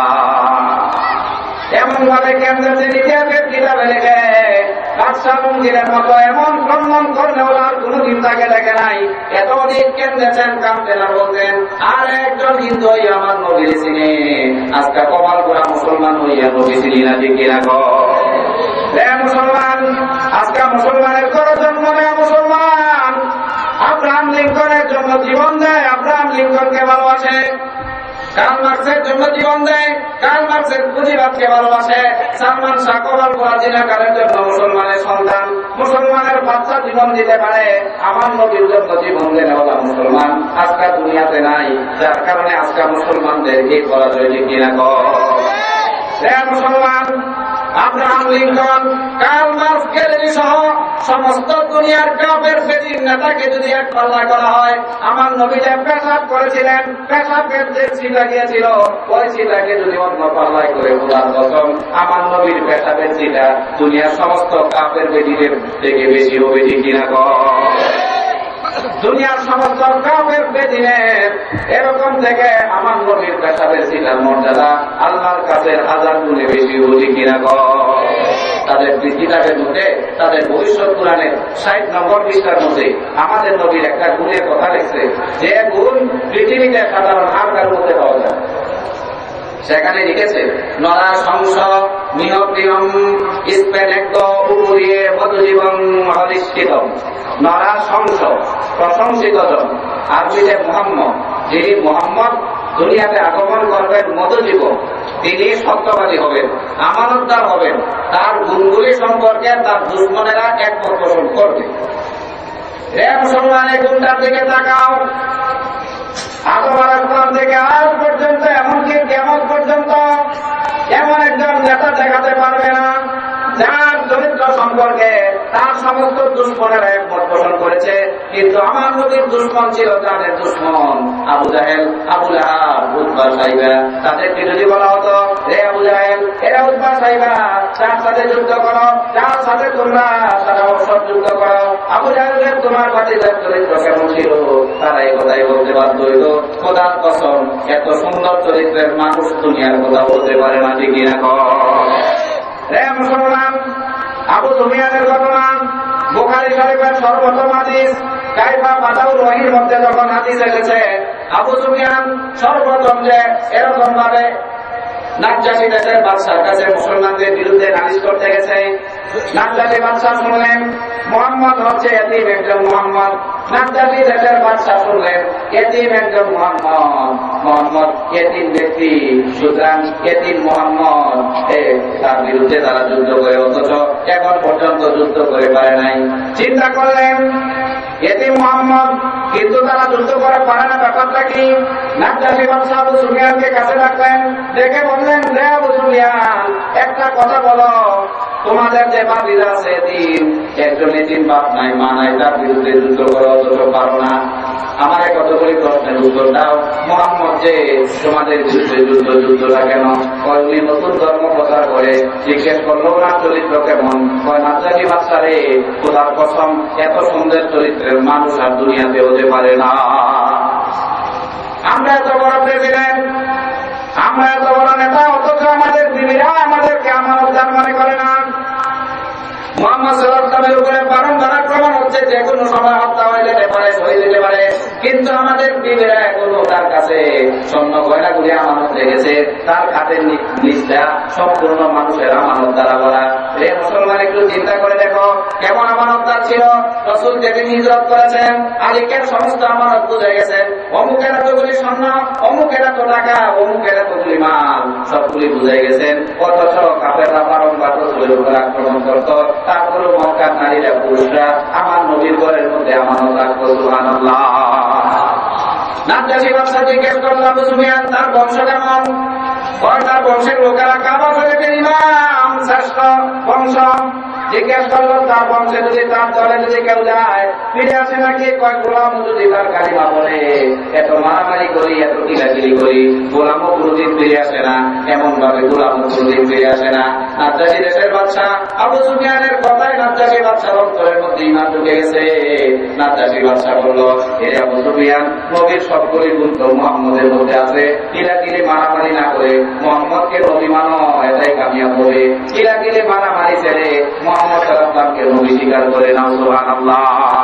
এমন ভাবে কেন্দ্রে ইতিহাসের কিতাবে লেখে, বাদশাহ আলমগীরের মতো এমন ব্রহ্মণ কর্ণেওয়ালা আর কোনদিন তাকে দেখে নাই। এতদিন কেন্দ্রেছেন, কাঁদতেন আর বলতেন, আর একজন হিন্দু হইয়া আমার নবীর চিনে, আজকে কপাল করা মুসলমান হইয়া নবী চিনি না, ঠিক কিনা গো? হে মুসলমান, আজকে মুসলমানের করো জন্ম নেয় মুসলমান। আব্রাহাম লিঙ্কনের জন্য জীবন দেয়, আব্রাহাম লিঙ্কনকে ভালোবাসে। কার্ল মার্কসের জন্য জীবন দেয়, কার্ল মার্কসের পুঁজিবাদকে ভালোবাসে। সালমান শাহ কবাল পরাজিনাকারের জন্য মুসলমানের সন্তান, মুসলমানের বাচ্চা জীবন দিতে পারে। আমার নবীর জন্য জীবন দেনে বলা মুসলমান আজকে দুনিয়াতে নাই, যার কারণে আজকে মুসলমানদের এই পরাজয় লিখি না হে মুসলমান। Abraham Lincoln, Karl Marx, Kennedy সহ সমস্ত দুনিয়ার কাফের বেদিন নেতাকে যদি এক পাল্লা করা হয়, আমার নবী যে পেশাব করেছিলেন, পেশাবের যে ছিটা গিয়েছিল, ওই ছিটাকে যদি অন্য পাল্লায় করে খোদার কসম, আমার নবীর পেশাবের ছিটা দুনিয়ার সমস্ত কাফের বেদিনের থেকে বেশি হবে, ঠিক কিনা গো? দুনিয়ার সমস্ত কাফের বেদিনের এরকম থেকে আমার নবীর পেশাবের ছিটার মর্যাদা আল্লাহর কাছে হাজার গুণে বেশি হবে, ঠিক কিনা গো? তাদের কিতাবের মধ্যে, তাদের ভবিষ্যৎ পুরাণের ষাট নম্বর পৃষ্ঠার মধ্যে আমাদের নবীর একটা গুণের কথা লিখছে, যে গুণ পৃথিবীতে সাধারণ আকার মধ্যে পাওয়া যায়। সেখানে লিখেছে, নরা সংস নিয়ম স্পেনেক্ত উপরিয়ে মধুজীবন হরিষ্ঠিত। নরা সংস প্রশংসিত জন, আরবিতে মোহাম্মদ, যিনি মোহাম্মদ দুনিয়াতে আগমন করবেন মধুজীব, তিনি সত্যবাদী হবেন, আমানতদার হবেন। তার গুণগুলি সম্পর্কে তার দুশ্মনেরা একমত পোষণ করবে। হে মুসলমান, এই গুণটার দিকে তাকাও। আদম আলাইহিস থেকে আজ পর্যন্ত, এমনকি কিয়ামত পর্যন্ত এমন একজন নেতা দেখাতে পারবে না যার চরিত্র সম্পর্কে তার সমস্ত দুশ্মনেরা একমত পোষণ করেছে। কিন্তু আমার নবীর দুশ্মন ছিল তাদের দুশ্মন আবু জাহেল, আবু লাহাব, উতবা সাইবা। তাদেরকে যদি বলা হতো, হে আবু জাহেল, এরা উতবা সাইবা, তার সাথে যুদ্ধ করো, যার সাথে তোমরা তারা অবসর যুদ্ধ করো। আবু জাহেলের তোমার বাতিলের চরিত্র কেমন ছিল, তারা এই কথাই বলতে বাধ্য হইল, খোদার কসম, এত সুন্দর চরিত্রের মানুষ দুনিয়ার কথা বলতে পারে না, ঠিক কিনা গো? হে মুসলমান, আবু সুফিয়ানের ঘটনা বুখারী শরীফের সর্বপ্রথম হাদিস কাইফা বাদাউল ওয়াহির মধ্যে যখন হাদিস এসেছে, আবু সুফিয়ান সর্বপ্রথম যে এরকম ভাবে নাজ্জাশী দেশের বাদশার কাছে মুসলমানদের বিরুদ্ধে নালিশ করতে গেছে, নাজ্জাশী বাদশা শুনলেন মোহাম্মদ হচ্ছে এতিম একজন মোহাম্মদ। নাজ্জাশী দেশের বাদশা শুনলেন এতিম একজন মোহাম্মদ, মোহাম্মদ এতিম ব্যক্তি, সুতরাং এতিম মোহাম্মদ, তার বিরুদ্ধে তারা যুদ্ধ করে, অথচ এখন পর্যন্ত যুদ্ধ করে পারে নাই। চিন্তা করলেন এতিম মোহাম্মদ, কিন্তু তারা যুদ্ধ করে পারে না, ব্যাপারটা কি? নাজ্জাশী বাদশা আবু সুফিয়ানকে কাছে ডাকলেন, ডেকে বললেন, হে আবু সুফিয়ান, একটা কথা বলো, তোমাদের যে বাতিল আছে এতিম, একজন এতিম বাপ নাই, মা নাই, তার বিরুদ্ধে যুদ্ধ করে অথচ পারো না। আমার কতগুলি প্রশ্নের উত্তর দাও, মোহাম্মদ যে তোমাদের যুদ্ধে যুদ্ধ যুদ্ধটা কেন? উনি নতুন ধর্ম প্রচার করে। জিজ্ঞেস করলো ওনার চরিত্র কেমন? নাজারি বাচ্চারে খোদার কসম, এত সুন্দর চরিত্রের মানুষ আর দুনিয়াতে হতে পারে না। আমরা এত বড় প্রেসিডেন্ট, আমরা এত বড় নেতা, অথচ আমাদের বিবিরা আমাদেরকে আমানতদার মনে করে না। মোহাম্মদ সাল্লাল্লাহু আলাইহি ওয়াসাল্লামের উপরে বারংবার আক্রমণ হচ্ছে, যে কোনো সময় হত্যা হয়ে যেতে পারে, শহীদ হতে পারে, কিন্তু আমাদের বিবিরা এখনো তার কাছে স্বর্ণ গয়নাগুলি আমানত রেখেছে। তার খাতের নিচটা সম্পূর্ণ মানুষের আমানত দ্বারা করা। রে মুসলমান, একটু চিন্তা করে দেখো কেমন আমানতদার ছিল। রাসূল যেদিন হিজরত করেছেন, আলীকের সমস্ত আমানত বুঝে গেছেন। অমুকের এতগুলি স্বর্ণ, অমুকের এত টাকা, অমুকের এতগুলি মাল, সবগুলি বুঝে গেছেন। অথচ কাফেররা বারংবার রাসূলের উপর আক্রমণ করত। তারপরে মক্কার নারীরা পুরুষরা আমার নবীর ঘরের মধ্যে আমানত রাখত। সুবহানাল্লাহ। নাজ্জাশী বাদশা জিজ্ঞেস করল, আবু সুফিয়ান তার বংশ কেমন? তার বংশের লোকেরা কাবা শরীফের ইমাম শ্রেষ্ঠ বংশ। জিজ্ঞেস করলো তার বংশে যদি, তার দলে যদি কেউ যায় ফিরে আসে নাকি? কয় গোলাম যদি তার কালিমা বলে, এত মারামারি করি, এত কিলাকিলি করি, গোলামও কোনদিন ফিরে আসে না। এমন ভাবে গোলামও কোনদিন ফিরে আসে না। নাজ্জাশী দেশের বাদশা আবু সুফিয়ানের কথায় নাজ্জাশী বাদশার অন্তরের মধ্যে ঈমান ঢুকে গেছে। নাজ্জাশী বাদশা বলল, হে আবু সুফিয়ান, নবীর সবগুলি গুণ তো মুহাম্মদের মধ্যে আছে। কিলাকিলি মারামারি না করে মুহাম্মদকে নবী মানো, এটাই কামিয়াব হবে। কিলাকিলি মারামারি ছেড়ে মুহাম্মদ সাল্লাল্লাহু আলাইহি ওয়াসাল্লামকে নবী স্বীকার করে নাও। সুবহানাল্লাহ।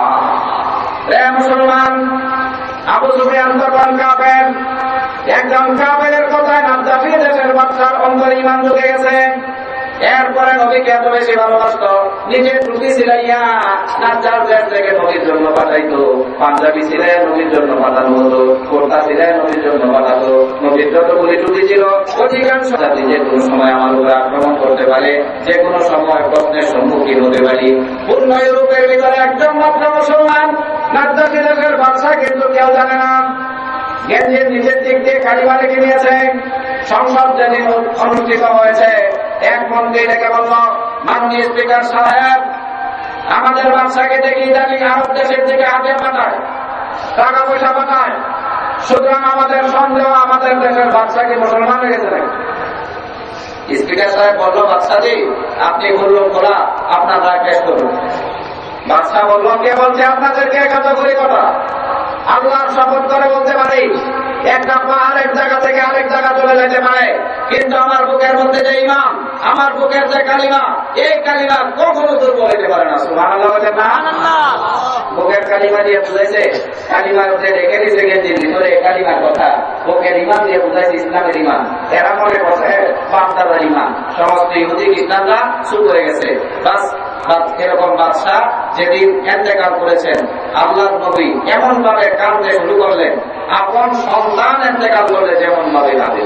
রে মুসলমান, আবু সুফিয়ান তখন কাফের। একজন কাফেরের কথায় নাজ্জাশী দেশের বাদশার অন্তরে ঈমান ঢুকে গেছে। এরপরে নবীকে এত বেশি ভালোবাসত, নিজের টুপি সিলাইয়া নাজ্জার দেশ থেকে নবীর জন্য পাঠাইতো। পাঞ্জাবি সিলাই নবীর জন্য পাঠানো হতো, কোর্তা সিলাই নবীর জন্য পাঠাতো। নবীর যতগুলি টুপি ছিল অধিকাংশ জাতি যে কোনো সময় আমার উপর আক্রমণ করতে পারে, যে কোনো সময় প্রশ্নের সম্মুখীন হতে পারি। পূর্ণ ইউরোপের ভিতরে একজন মাত্র মুসলমান নাজ্জাশী দেশের বাদশা, কিন্তু কেউ জানে না। গেঞ্জির নিচের দিক দিয়ে কালিমা লিখে নিয়েছে। সংসদ যেদিন অনুষ্ঠিত হয়েছে, এক মন্ত্রী ডেকে বলল, মাননীয় স্পিকার সাহেব, আমাদের বাদশাকে দেখি ইদানিং আরব দেশের দিকে হাতিয়ে পাঠায়, টাকা পয়সা পাঠায়, সুতরাং আমাদের সন্দেহ আমাদের দেশের বাদশাকে মুসলমান হয়ে গেছে নাকি? স্পিকার সাহেব বলল, বাদশাজি আপনি বললেন খোলা, আপনার রায় পেশ করুন। বাদশা বলল, কে বলছে আপনাদেরকে কতগুলি কথা? আল্লাহর শপথ করে বলতে পারি, একটা পা আরেক জায়গা থেকে আরেক জায়গা চলে যেতে পারে, কিন্তু আমার বুকের মধ্যে যে ঈমান, আমার বুকের যে কালিমা, এই কালিমা কখনো দুর্বল হতে পারে না। সুবহানাল্লাহ বলেন না? বুকের কালিমা দিয়ে বুঝাইছে, কালিমার মধ্যে রেখে দিয়েছে গেঞ্জির ভিতরে কালিমার কথা, বুকের ঈমান দিয়ে বুঝাইছে ইসলামের ঈমান। এরা মনে করছে বাপদাদার ঈমান, সমস্ত ইহুদি খ্রিস্টানরা চুপ হয়ে গেছে। বাস এরকম বাদশা যেদিন ইন্তেকাল করেছেন, আল্লাহর নবী এমন ভাবে কাঁদতে শুরু করলেন, আপন সন্তান ইন্তেকাল করলে যেমন ভাবে কাঁদে।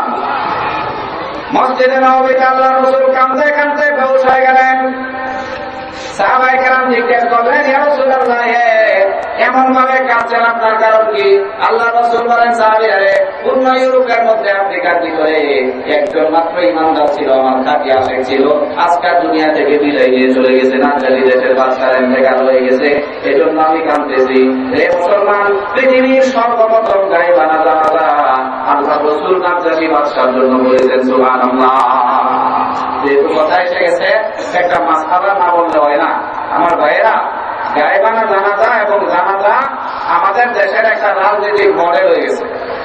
মসজিদে নববীতে আল্লাহর রাসূল কাঁদতে কাঁদতে বেহুশ হয়ে গেলেন। সাহাবায়ে কেরাম জিজ্ঞেস করলেন, ইয়া রাসূলুল্লাহ, এমন ভাবে কাঁদছেন, আপনার কারণ কি? আল্লাহর রাসূল বলেন, সাহাবীরা, পূর্ণ ইউরোপের মধ্যে আফ্রিকার ভিতরে একজন মাত্র ইমানদার ছিল, আমার খাঁটি আশেক ছিল, আজকাল দুনিয়া থেকে বিদায় নিয়ে চলে গেছে। নাজ্জাশী দেশের বাদশার ইন্তেকাল হয়ে গেছে, এজন্য আমি কাঁদতেছি। হে মুসলমান, পৃথিবীর সর্বপ্রথম গায়বানা জানাজা আল্লাহর রাসূল নাজ্জাশী বাদশার জন্য বলেছেন। সুবহানাল্লাহ। যেহেতু কথা এসে গেছে, একটা মাসআলা না বললে হয় না। আমার ভাইয়েরা, গায়বানা জানাজা এবং জানাজা আমাদের দেশের একটা রাজনীতির মডেল হয়ে গেছে।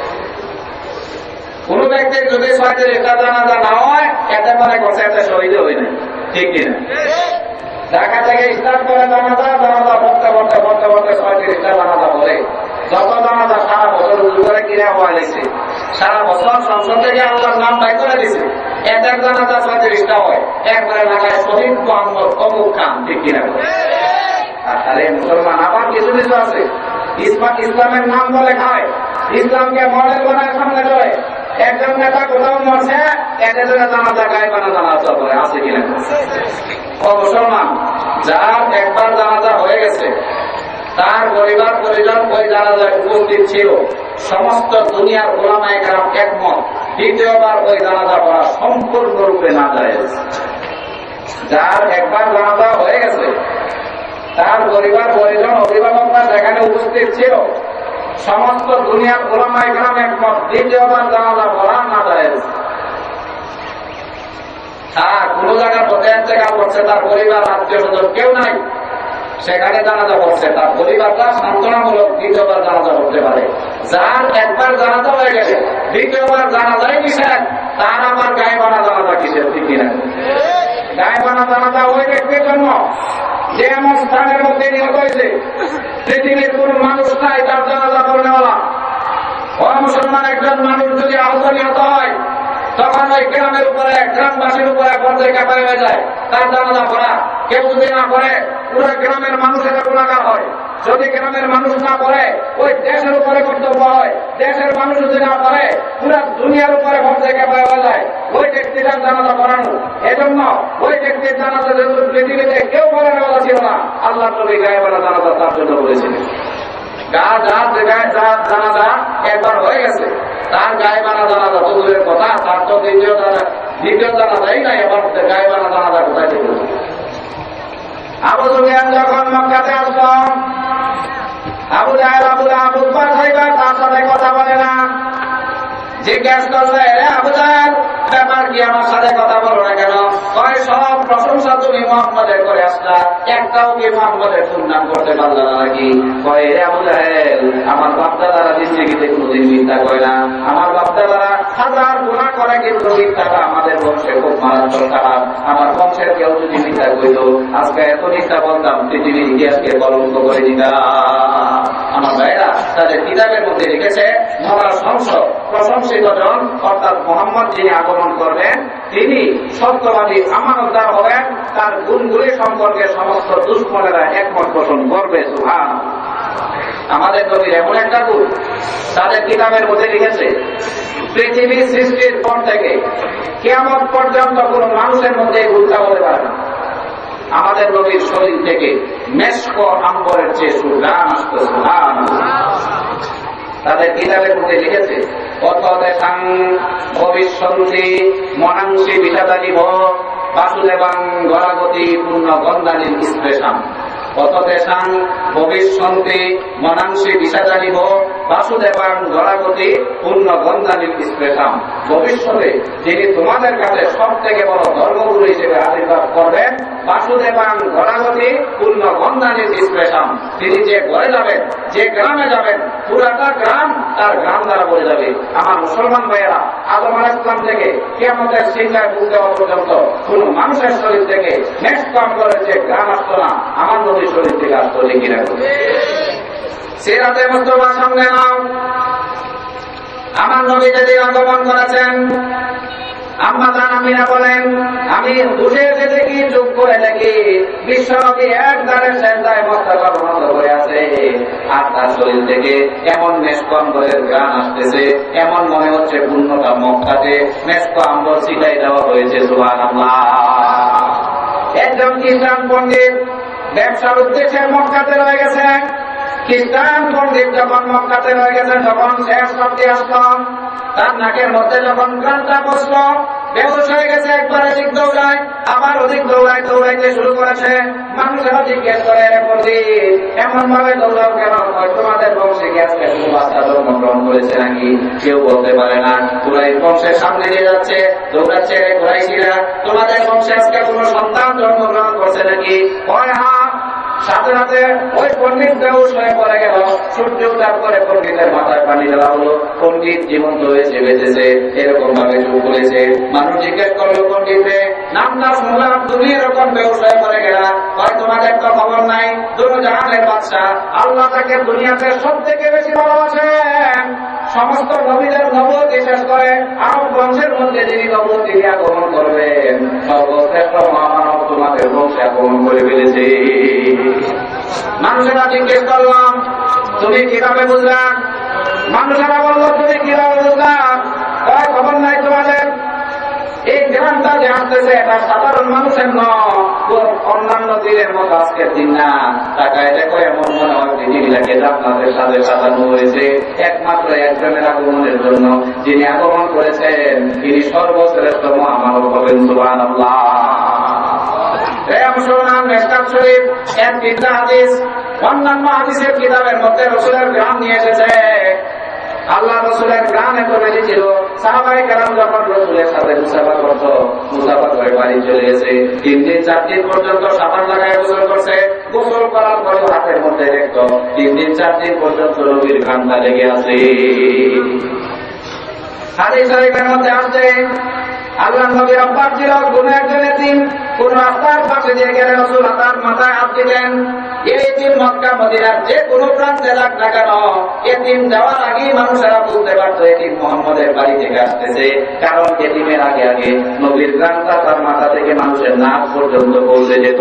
কোন ব্যক্তির যদি ছয়টির একটা জানাজা না হয়, এতে মনে করছে এতে শহীদ হই না, ঠিক কিনা? ঢাকা থেকে স্টার্ট করে জানাজা, জানাজা পড়তে পড়তে পড়তে পড়তে ছয়টির একটা জানাজা বলে, যত জানাজা সারা বছর উজু করে কিনে হওয়া লাগছে, সারা বছর সংসদ থেকে আল্লাহর নাম বাই করে দিছে, এদের জানাজা ছয়ত্রিশটা হয়, একবারে লাগায় শহীদ মোহাম্মদ অমুক খান, ঠিক কিনা? আরে মুসলমান, আবার কিছু কিছু আছে ইসলামের নাম বলে খায়, ইসলামকে মডেল বানায় সামনে চলে। একজন নেতা কোথাও মরছে, এদের জানাজা গায়বানা জানাজা বলে, আছে কিনা? ও মুসলমান, যার একবার জানাজা হয়ে গেছে, তার পরিবার পরিজন ওই জানাজায় উপস্থিত ছিল, সমস্ত দুনিয়ার উলামায়ে কেরাম একমত, দ্বিতীয়বার ওই জানাজা পড়া সম্পূর্ণরূপে না জায়েজ। যার একবার জানাজা হয়ে গেছে, তার পরিবার পরিজন অভিভাবকরা যেখানে উপস্থিত ছিল, সমস্ত দুনিয়ার ওলামা ইকরাম একমত, দ্বিতীয়বার জানাজা পড়া না যায়। তারা কোন জায়গার মধ্যে ইন্তেকাল করছে, তার পরিবার আত্মীয় স্বজন কেউ নাই, সেখানে জানাজা পড়ছে, তার পরিবারটা সান্ত্বনামূলক দ্বিতীয়বার জানাজা করতে পারে। যার একবার জানাজা হয়ে গেছে, দ্বিতীয়বার জানাজাই কিসের, তার আবার গায়েবানা জানাজা কিসের, ঠিক কিনা? গায়েবানা জানাজা ওই ব্যক্তির জন্য যে এমন স্থানের মধ্যে নিহত হয়েছে পৃথিবীর কোন মানুষ নাই তার জানাজা পড়নেওয়ালা। মুসলমান একজন মানুষ যদি আহত নিহত হয়, তখন ওই গ্রামের উপরে, গ্রামবাসীর উপরে পর্যায়ে কাপায় হয়ে যায় তার জানাজা পড়া। কেউ যদি না করে পুরো গ্রামের মানুষের গুণাগার হয়, যদি গ্রামের মানুষ না করে ওই দেশের উপরে কর্তব্য হয়, দেশের মানুষ যদি না করে পুরো দুনিয়ার উপরে পর্যায়ে কাপায় হয়ে যায় ওই ব্যক্তির জানাজা পড়ানো। এজন্য ওই ব্যক্তির জানাজা যেহেতু পৃথিবীতে কেউ পড়ানো ছিল না, আল্লাহ নবী গায়েবানা জানাজা তার জন্য বলেছিলেন। গা যার জায়গায় যার জানাজা একবার হয়ে গেছে, তার গায়েবানা জানাজা তো দূরের কথা, তার তো দ্বিতীয় দ্বিতীয় জানাজাই নাই, এবার গায়েবানা জানাজা কোথায় থেকে? আবু সুফিয়ান যখন মক্কাতে আসলো, আবু জাহেল আবু লাহাব উতবা সাইবা তার সাথে কথা বলে না। জিজ্ঞেস করলে, আবু জাহেল ব্যাপার কি, আমার সাথে কথা বলো না কেন? কয় সব প্রশংসা তুমি মুহাম্মদের করে আসলা, একটাও কি মুহাম্মদের সুন্নাত করতে পারলা না নাকি? কয় রে আবু জাহেল, আমার বাপদাদারা জিন্দেগিতে কোনোদিন মিথ্যা কয় না, আমার বাপদাদারা হাজার গুনাহ করে কিন্তু মিথ্যাটা আমাদের বংশে খুব মারাত্মক খারাপ। আমার বংশের কেউ যদি মিথ্যা কইত, আজকে এত মিথ্যা বলতাম পৃথিবীর ইতিহাসকে কলঙ্ক করে দিতাম। আমার ভাইরা তাদের কিতাবের মধ্যে লিখেছে, মহান সংসদ প্রশংসিত জন অর্থাৎ মোহাম্মদ যিনি আগমন করবেন তিনি সত্যবাদী আমানতদার হবেন, তার গুণগুলি সম্পর্কে সমস্ত দুশ্মনেরা একমত পোষণ করবে। সুবহান। আমাদের নবীর এমন একটা গুণ তাদের কিতাবের মধ্যে লিখেছে, পৃথিবী সৃষ্টির পর থেকে কিয়ামত পর্যন্ত কোন মানুষের মধ্যে গুণটা হতে পারে না। আমাদের নবীর শরীর থেকে মেশক আম্বরের চেয়ে সুঘ্রাণ আসত। সুবহান। তাদের কিতাবের মধ্যে লিখেছে, অত দেশাং ভবিষ্যন্তি মনাংশী বিষাদানিভ বাসুদেবাং গরাগতি পূর্ণ গন্ধানীর স্পেশাম। অত দেশাং ভবিষ্যন্তি মনাংশী বিষাদানিভ বাসুদেবাং গরাগতি পূর্ণ গন্ধানীর স্পেশাম। ভবিষ্যতে যিনি তোমাদের কাছে সব থেকে বড় ধর্মগুরু হিসেবে আবির্ভাব করবেন, বাসুদেবাং গরাগতি পূর্ণ গন্ধানীর স্পেশাম। তিনি যে ঘরে যাবেন, যে গ্রামে যাবেন, পুরাটা গ্রাম তার গ্রাম দ্বারা বলে যাবে। আমার মুসলমান ভাইয়েরা, আদম আলাইহিস সালাম থেকে কিয়ামতের সিংহায় পৌঁছে যাওয়া পর্যন্ত কোন মানুষের শরীর থেকে নেক্সট কাম করে যে গ্রাম আসতো না, আমার নবীর শরীর থেকে আসতো। লিখি রাখো, সিরাতে মুস্তাফার সঙ্গে নাও। আমার নবী যেদিন আগমন করেছেন, আম্মা জান আমিনা বলেন, আমি বসে এসে দেখি, চুপ করে দেখি বিশ্বনবী এক ধারে সেজদায় মস্তক অবনত হয়ে আছে, আর তার শরীর থেকে এমন মেসকম্বরের গান আসতেছে, এমন মনে হচ্ছে পূর্ণতা মক্কাতে মেস্ক আম্বর ছিটাই দেওয়া হয়েছে। সুবহানাল্লাহ। একজন খ্রিস্টান পণ্ডিত ব্যবসার উদ্দেশ্যে মক্কাতে রয়ে গেছে। খ্রিস্টান পণ্ডিত যখন মক্কাতে রয়ে গেছেন, তখন শেষ শব্দে আসলাম, তার নাকের মধ্যে যখন গানটা বসলো, বেহুশ হয়ে গেছে, একবার অধিক দৌড়ায়, আবার অধিক দৌড়ায়, দৌড়াইতে শুরু করেছে। মানুষেরা জিজ্ঞেস করে, এমন ভাবে দৌড়াও কেন? তোমাদের বংশে কি আজকে শুধু বাচ্চা জন্মগ্রহণ করেছে নাকি? কেউ বলতে পারে না। কুরাইশ বংশের সামনে নিয়ে যাচ্ছে, দৌড়াচ্ছে কুরাইশিরা, তোমাদের বংশে আজকে কোন সন্তান জন্মগ্রহণ করছে নাকি? হয় হ্যাঁ। সাথে সাথে ওই পণ্ডিত বেহুশ হয়ে পড়ে গেল। সূর্য উঠার পরে পণ্ডিতের মাথায় পানি দেওয়া হলো, পণ্ডিত জীবন্ত হয়েছে, বেঁচেছে, এরকম ভাবে চুপ করেছে। মানুষ জিজ্ঞেস করলো পণ্ডিতে, নামটা শুনলাম তুমি এরকম বেহুশ হয়ে পড়ে গেলা, হয় তোমাদের তো খবর নাই, দুটো জাহানের বাদশা আল্লাহ তাকে দুনিয়াতে সব থেকে বেশি ভালোবাসেন। সমস্ত নবীদের নবুয়ত শেষ করে আরব বংশের মধ্যে যিনি নবুয়ত তিনি আগমন করবেন, সর্বশ্রেষ্ঠ মহামানব তোমাদের বংশে আগমন করে ফেলেছে। মানুষেরা জিজ্ঞেস করলাম, তুমি কিভাবে বুঝলা? মানুষেরা বললো, তুমি কিভাবে বুঝলা? কয় খবর নাই তোমাদের। এই গ্রামটা যে আসতেছে এটা সাধারণ মানুষের নয়, অন্যান্য দিনের মতো আজকের দিন না। টাকায় দেখো এমন মনে হয় পৃথিবীটাকে জান্নাতের সাথে সাজানো হয়েছে একমাত্র একজনের আগমনের জন্য, যিনি আগমন করেছেন তিনি সর্বশ্রেষ্ঠ মহামানব হবেন। সুবহানাল্লাহ। এই মুসলমান মেশকাত শরীফ এর তিনটা হাদিস অন্যান্য হাদিসের কিতাবের মধ্যে রাসূলের গ্রাম নিয়ে এসেছে। আল্লাহ রাসূলের গ্রাম এত বেশি ছিল, সাহাবায়ে কেরাম যখন রাসূলের সাথে মুসাফা করত, মুসাফা করে বাড়ি চলে গেছে, তিন দিন চার দিন পর্যন্ত সাবান লাগায় গোসল করছে, গোসল করার পরে হাতের মধ্যে দেখতো তিন দিন চার দিন পর্যন্ত নবীর ঘ্রাণটা লেগে আছে। হাদিস শরীফের মধ্যে আসছে আল্লাহ নবীর আব্বাস ছিল কোন একজন এতিম, কোন রাস্তার পাশে দিয়ে গেলে রাসূল তার মাথায় হাত দিতেন। এই এতিম মক্কা মদিনার যে কোনো প্রান্তে যাক না কেন, এতিম যাওয়ার আগেই মানুষেরা বুঝতে পারত এতিম মুহাম্মদের বাড়ি থেকে আসতেছে, কারণ এতিমের আগে আগে নবীর ঘ্রাণটা তার মাথা থেকে মানুষের নাক পর্যন্ত পৌঁছে যেত।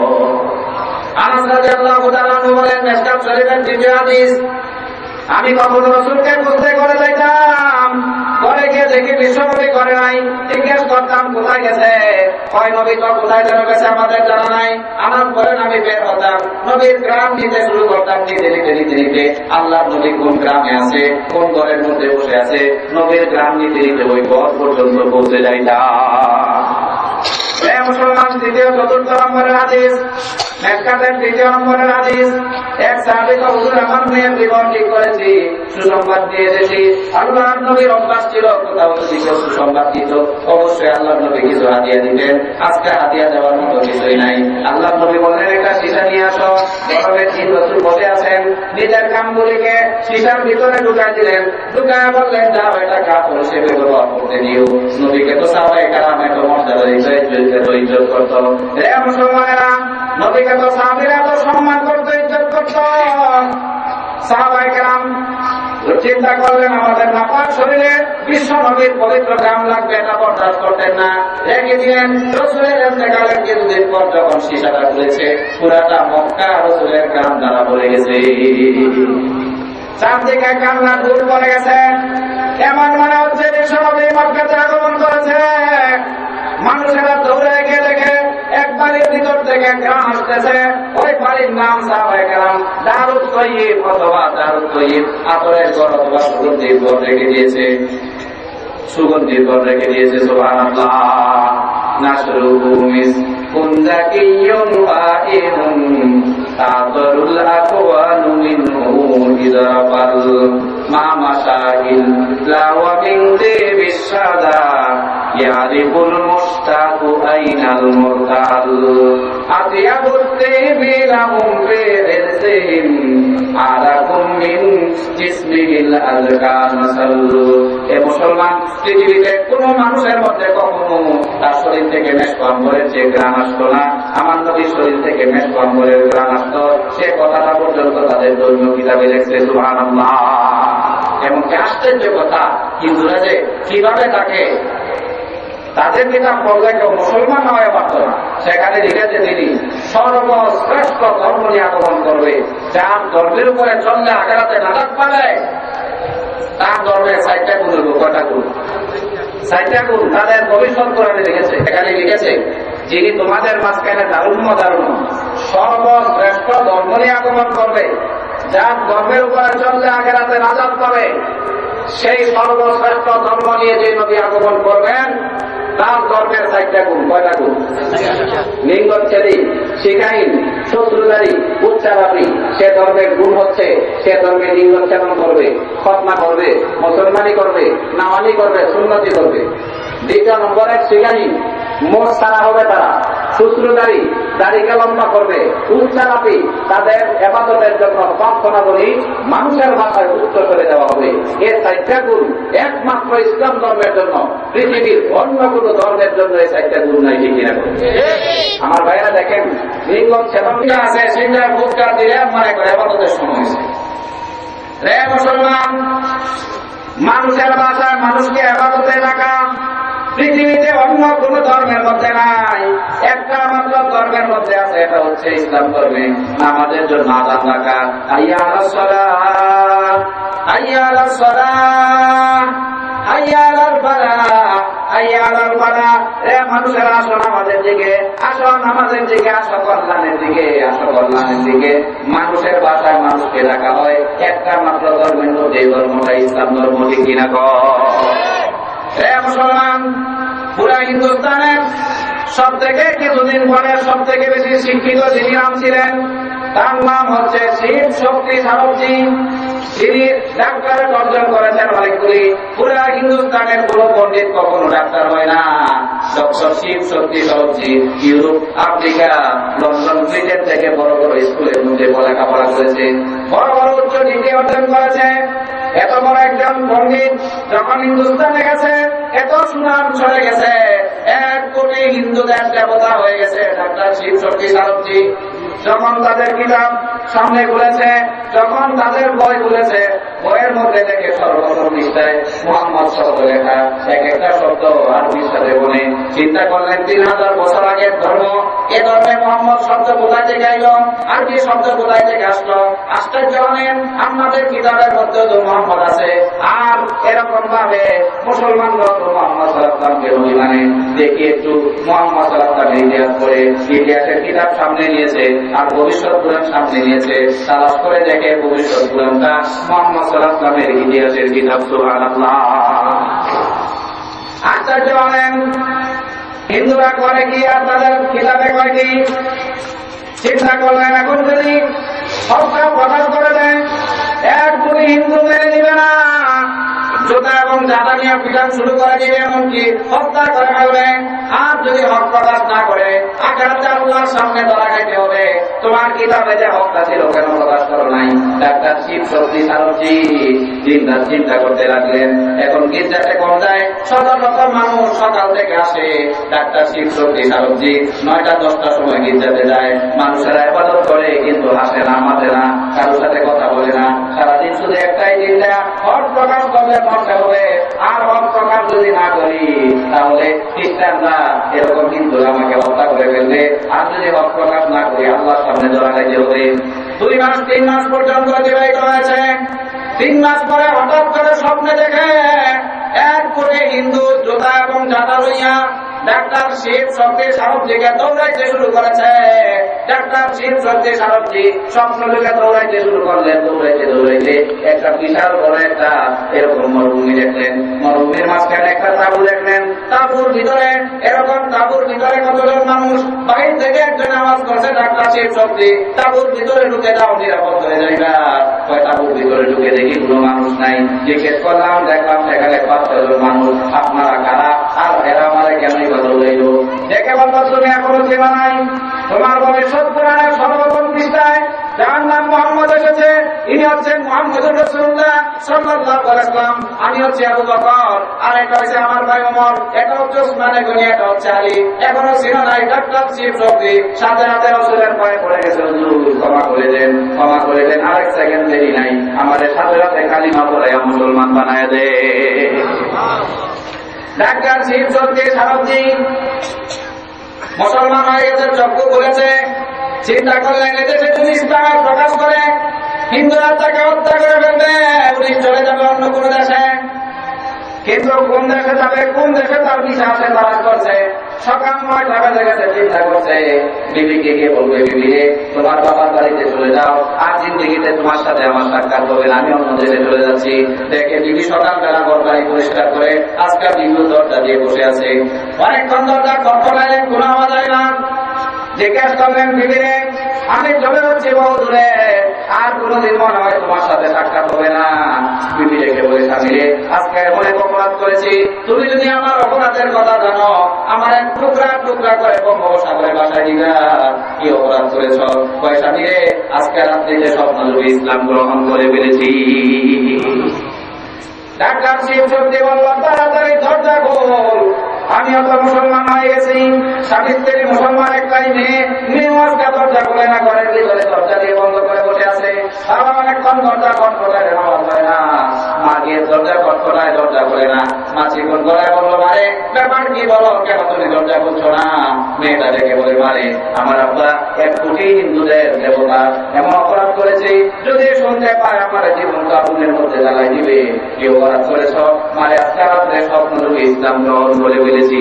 আনাস রাদিয়াল্লাহু তাআলা বলেন, মিশকাত শরীফের তৃতীয় হাদিস, আমি কখনো রাসূলকে খুঁজতে করে যাইতাম, ঘরে গিয়ে দেখি বিশ্বনবী করে নাই, জিজ্ঞেস করতাম কোথায় গেছে, কয় নবী তো কোথায় যেন গেছে আমাদের জানা নাই। আমার বলেন আমি বের হতাম, নবীর গ্রাম নিতে শুরু করতাম, নিতে নিতে নিতে নিতে আল্লাহ নবী কোন গ্রামে আছে, কোন ঘরের মধ্যে বসে আছে, নবীর গ্রাম নিতে নিতে ওই ঘর পর্যন্ত পৌঁছে যাইতাম। মুসলমান তৃতীয় চতুর্থ নম্বরের হাদিস, মেশকাতের তৃতীয় নম্বরের হাদিস, এক সাহাবী তো হুজুর আমার মেয়ের জীবন ঠিক করেছি, সুসংবাদ দিয়ে এসেছি। আল্লাহর নবীর অভ্যাস ছিল কোথাও যদি কেউ সুসংবাদ দিত অবশ্যই আল্লাহর নবী কিছু হাদিয়া দিতেন। আজকে হাদিয়া দেওয়ার মতো কিছুই নাই। আল্লাহর নবী বললেন একটা সীসা নিয়ে আসো। গরমে তিন বছর বসে আছেন, নিজের কামগুলিকে সীসার ভিতরে ঢুকাই দিলেন, ঢুকায় বললেন যাও এটা কাপড় হিসেবে ব্যবহার করতে দিও। নবীকে তো সাহাবায়ে কেরাম এত মর্যাদা দিতে ইজ্জত করত। হে মুসলমানেরা, নবীকে তো সাহাবীরা তো সম্মান করত, ইজ্জত করত। সাহাবায়ে কেরাম চিন্তা করলেন আমাদের নাপাক শরীরে বিশ্ব নবীর পবিত্র গ্রাম লাগবে, এটা বরদাস্ত করতেন না, রেখে দিলেন। রাসূলের ইন্তেকালের কিছুদিন পর যখন সীসাটা খুলেছে, পুরাটা মক্কা রাসূলের গ্রাম দ্বারা ভরে গেছে। চারদিকে কান্নার দূর পড়ে গেছে, এমন মনে হচ্ছে বিশ্ব নবী মক্কাতে আগমন করেছে। মানুষেরা দৌড়ে গিয়ে দেখে এক বাড়ির ভিতর থেকে গ্রাম আসতেছে, ওই বাড়ির নাম সাহাবায়ে কেরাম দারুত তয়্যিব অথবা দারুত তয়্যিব, আতরের ঘর অথবা সুগন্ধির ঘর রেখে দিয়েছে, সুগন্ধির ঘর রেখে দিয়েছে। সুবহানাল্লাহ। নাসরুহু মিসকুন যাকিয়্যুন ওয়াইনুন তাদরুল আকওয়ানু মিনহু ইযারাফাল মা মাশাইল লা ওয়া মিন দিবিশ শাদা ইয়ারিফুল মুশতাকু আইনাল মুরতাল আতিয়াবুত তিবিলাহুম ফি ইরসিহিম আলাকুম মিন জিসমিহিল আযকান সাল্লু। এ মুসলমান, পৃথিবীতে কোন মানুষের মধ্যে কখনো তার শরীর থেকে মেশকাম্বরের যে গ্রাম আসতো না, আমার নবীর শরীর থেকে মেশকাম্বরের গ্রাম আসতো, সে কথাটা পর্যন্ত তাদের ধর্মীয় কিতাবে লেখছে। সুবহানাল্লাহ। এমনকি আশ্চর্য কথা, হিন্দুরা যে কিভাবে তাকে তাদের কিতাব পড়লে কেউ মুসলমান হয়ে পারত না, সেখানে লিখেছে তিনি সর্বশ্রেষ্ঠ ধর্ম নিয়ে আগমন করবে, যার ধর্মের উপরে চললে আখেরাতে নাজাত পাবে, তার ধর্মের চারটা গুণ হইব। কয়টা গুণ? চারটা গুণ তাদের ভবিষ্যৎ কোরআনে লিখেছে। এখানে লিখেছে যিনি তোমাদের মাঝখানে দারুণ দারুণ সর্বশ্রেষ্ঠ ধর্ম নিয়ে আগমন করবে, যার ধর্মের উপরে চললে আখেরাতে নাজাত পাবে, সেই সর্বশ্রেষ্ঠ ধর্ম নিয়ে যে নবী আগমন করবেন তার ধর্মের চারটা গুণ। কয়টা গুণ? লিঙ্গচ্ছেদী, শিখাহীন, শত্রুদারী, উচ্চারাপী। সে ধর্মের গুণ হচ্ছে সে ধর্মে লিঙ্গচ্ছেদন করবে, খতনা করবে, মুসলমানি করবে, নামাজি করবে, সুন্নতি করবে। দ্বিতীয় নম্বর এক শিখাহীন, মোট সারা হবে তারা, শত্রুদারী, দাড়িকে লম্বা করবে, উচ্চারাপী, তাদের ইবাদতের জন্য প্রার্থনাগুলি মানুষের ভাষায় উত্তর করে দেওয়া হবে। এর চারটা গুণ একমাত্র ইসলাম ধর্মের জন্য, পৃথিবীর অন্য কোন ধর্মের জন্য এই চারটা গুণ নাই। ঠিক কিনা? আমার ভাইরা দেখেন, লিঙ্গ ছেদন আছে, সিংহার ভোটটা দিলে মনে করে ইবাদতের সময় হয়েছে। রে মুসলমান, মানুষের ভাষায় মানুষকে ইবাদতে রাখা পৃথিবীতে অন্য কোন ধর্মের মধ্যে নাই, একটা মাত্র ধর্মের মধ্যে আছে, এটা হচ্ছে ইসলাম ধর্মে। নামাজের জন্য আযান রাখা, হাইয়া আলাস সালাহ, হাইয়া আলাস সালাহ, হাইয়া আলাল ফালাহ, হাইয়া আলাল ফালাহ। এ মানুষেরা আসো নামাজের দিকে, আসো নামাজের দিকে, আসো কল্যাণের দিকে, আসো কল্যাণের দিকে। মানুষের ভাষায় মানুষকে ডাকা হয়, একটা মাত্র ধর্মের মধ্যে ধর্মটা ইসলাম ধর্ম। ঠিক কিনা? মুসলমান, পুরা হিন্দুস্তানের সব থেকে কিছুদিন পরে সব থেকে বেশি শিক্ষিত যিনি নাম ছিলেন তার নাম হচ্ছে শিব শক্তি সারবজি। তিনি ডাক্তারের অর্জন করেছেন অনেকগুলি। পুরা হিন্দুস্তানের কোন পণ্ডিত কখনো ডাক্তার হয় না। ডক্টর শিব শক্তি সারবজি ইউরোপ, আফ্রিকা, লন্ডন, ব্রিটেন থেকে বড় বড় স্কুলের মধ্যে লেখাপড়া করেছে, বড় বড় উচ্চ ডিগ্রি অর্জন করেছে। এত বড় একজন পণ্ডিত যখন হিন্দুস্তানে গেছে, এত সুনাম চলে গেছে, এক কোটি হিন্দু দেশ দেবতা হয়ে গেছে ডাক্তার শিব শক্তি সারবজি। যখন তাদের কিতাব সামনে খুলেছে, যখন তাদের বই খুলেছে, বইয়ের মধ্যে দেখে সর্বপ্রথম পৃষ্ঠায় মোহাম্মদ শব্দ লেখা, এক একটা শব্দ আরবির সাথে বলে চিন্তা করলেন তিন হাজার বছর আগের ধর্ম, এ ধর্মে মোহাম্মদ শব্দ কোথায় থেকে এলো, আরবি শব্দ কোথায় থেকে আসলো। আশ্চর্য হলেন, আমাদের কিতাবের মধ্যে তো মোহাম্মদ আছে, আর এরকম ভাবে মুসলমানরা তো মোহাম্মদ সাল্লাল্লাহু আলাইহি ওয়াসাল্লামকে মানে দেখি একটু মোহাম্মদ সাল্লাল্লাহু আলাইহি ওয়াসাল্লামের ইতিহাস পড়ে ইতিহাসের কিতাব সামনে নিয়েছে আর ভবিষ্যৎ পুরাণ সামনে নিয়েছে। তালাশ করে দেখে ভবিষ্যৎ পুরাণটা মোহাম্মদ সাল্লাল্লাহু আলাইহি ওয়াসাল্লামের ইতিহাসের কিতাব। সুবহানাল্লাহ। আশ্চর্য হলেন, হিন্দুরা করে কি আর তাদের কিতাবে কয় কি? চিন্তা করলেন এখন যদি সবটা প্রকাশ করে দেয়, এক কোটি হিন্দু মেনে নিবে না, জোতা এবং জাতা নিয়ে পিটান শুরু করে দিবে, এমনকি হত্যা করে ফেলবে। আর যদি হক প্রকাশ না করে আখেরাতে আল্লাহর সামনে ধরা খাইতে হবে। তোমার কিতাবে যে হকটা ছিল কেন প্রকাশ করো নাই? ডাক্তার শিব শক্তি সারবজি চিন্তা চিন্তা করতে লাগলেন। এখন গির্জাতে কম যায়, শত শত মানুষ সকাল থেকে আসে। ডাক্তার শিব শক্তি সারবজি নয়টা দশটার সময় গির্জাতে যায়। মানুষেরা ইবাদত করে কিন্তু হাসে না, মাতে না, কারোর সাথে কথা বলে না। সারাদিন শুধু একটাই চিন্তা, হক প্রকাশ করলে মরতে হবে। আর হক প্রকাশ যদি না করি তাহলে খ্রিস্টানরা এরকম হিন্দুরা আমাকে হত্যা করে ফেলবে। আর যদি হক প্রকাশ না করি আল্লাহর সামনে ধরা খাইতে হবে। দুই মাস তিন মাস পর্যন্ত অতিবাহিত হয়েছে। তিন মাস পরে হঠাৎ করে স্বপ্নে দেখে এক কোটি হিন্দু জোতা এবং জাতা লইয়া ডাক্তার শিব শক্তি সারবজিকে দৌড়াইতে শুরু করেছে। ডাক্তার শিব শক্তি সারবজি স্বপ্ন দেখে দৌড়াইতে শুরু করলেন। দৌড়াইতে দৌড়াইতে একটা বিশাল বড় একটা এরকম মরুভূমি দেখলেন। মরুভূমির মাঝখানে একটা তাঁবু দেখলেন। তাঁবুর ভিতরে এরকম তাঁবুর ভিতরে কতজন মানুষ, বাহির থেকে একজন আওয়াজ করছে ডাক্তার শিব শক্তি তাঁবুর ভিতরে ঢুকে যাও, নিরাপদ হয়ে যাইবা। তাঁবুর ভিতরে ঢুকে দেখি কোনো মানুষ নাই। জিজ্ঞেস করলাম, দেখলাম সেখানে পাঁচ ছয়জন মানুষ। আপনারা কারা আর এরা আমাদের কেমনি কথা বলল? দেখে বলবো তুমি এখনো চেনা নাই। তোমার ভবিষ্যৎ পুরাণের সর্বপ্রথম পৃষ্ঠায় যার নাম মোহাম্মদ এসেছে, ইনি হচ্ছেন মুহাম্মদুর রাসূলুল্লাহ সাল্লাল্লাহু আলাইহি ওয়াসাল্লাম। আমি হচ্ছে আবু বকর, আর এটা হচ্ছে আমার ভাই ওমর, এটা হচ্ছে উসমান গনি, এটা হচ্ছে আলী। এখনো ছিল নাই ডাক্তার শিব শক্তি। সাথে সাথে রাসূলের পায়ে পড়ে গেছে, হুজুর ক্ষমা করে দেন, ক্ষমা করে দেন, আরেক সেকেন্ড দেরি নাই, আমাদের সাথে সাথে কালিমা পড়াইয়া মুসলমান বানায় দে। ডাক্তার শিব শক্তি সারবজি মুসলমান হয়ে গেছে, চক্ষু খুলেছে। চিন্তা করলেন এদেশে যদি ইসলাম প্রকাশ করে হিন্দুরা তাকে হত্যা করে ফেলবে, উনি চলে যাবে অন্য কোন দেশে। কিন্তু কোন দেশে যাবে, কোন দেশে তার ভিসা আছে তালাশ করছে। সকাল নয়টা বেজে গেছে, চিন্তা করছে বিবিকে গিয়ে বলবে, বিবি রে তোমার বাবার বাড়িতে চলে যাও, আর জিন্দিগিতে তোমার সাথে আমার সাক্ষাৎ হবে না, আমি অন্য দেশে চলে যাচ্ছি। দেখে বিবি সকালবেলা ঘর বাড়ি পরিষ্কার করে আজকাল বিদ্যুৎ দরজা দিয়ে বসে আছে। অনেকক্ষণ দরজা খটখটাইলেন, কোনো আওয়াজ হয় না। জিজ্ঞাসা করলেন, বিবি রে আমি চলে যাচ্ছি বহু দূরে, আর কোনদিন মনে হয় তোমার সাথে সাক্ষাৎ হবে না। বিবি রেখে বলে, স্বামী রে আজকে এমন এক অপরাধ করেছি, তুমি যদি আমার অপরাধের কথা জানো আমার এক টুকরা টুকরা করে বঙ্গোপসাগরে বাসায় দিবা। কি অপরাধ করেছ? পয়সা দিয়ে আজকে রাত্রিতে স্বপ্নযোগী ইসলাম গ্রহণ করে ফেলেছি। ডাক্তার শিব শক্তি বলল, তাড়াতাড়ি দরজা খোল, আমি অত মুসলমান হয়ে গেছি। সাবিত্রী মুসলমান একটাই মেয়ে, মেয়ে আজকে দরজা খোলে না, ঘরের ভিতরে দরজা দিয়ে বন্ধ করে বসে আছে। তারা অনেকক্ষণ দরজা খটখটায় আওয়াজ হয় না। মা গিয়ে দরজা খটখটায় দরজা খোলে না। মা চিকন গলায় বললো, মারে ব্যাপার কি বলো, কেন তুমি দরজা খুলছো না? মেয়েটা দেখে বলে, মারে আমার আব্বা এক কোটি হিন্দুদের দেবতা, এমন অপরাধ করেছি, যদি শুনতে পায় আমার জীবনটা আগুনের মধ্যে জ্বালাই দিবে। কি অপরাধ করেছ? মারে আজকে রাত্রে স্বপ্নযোগী ইসলাম গ্রহণ করে ফেলেছি।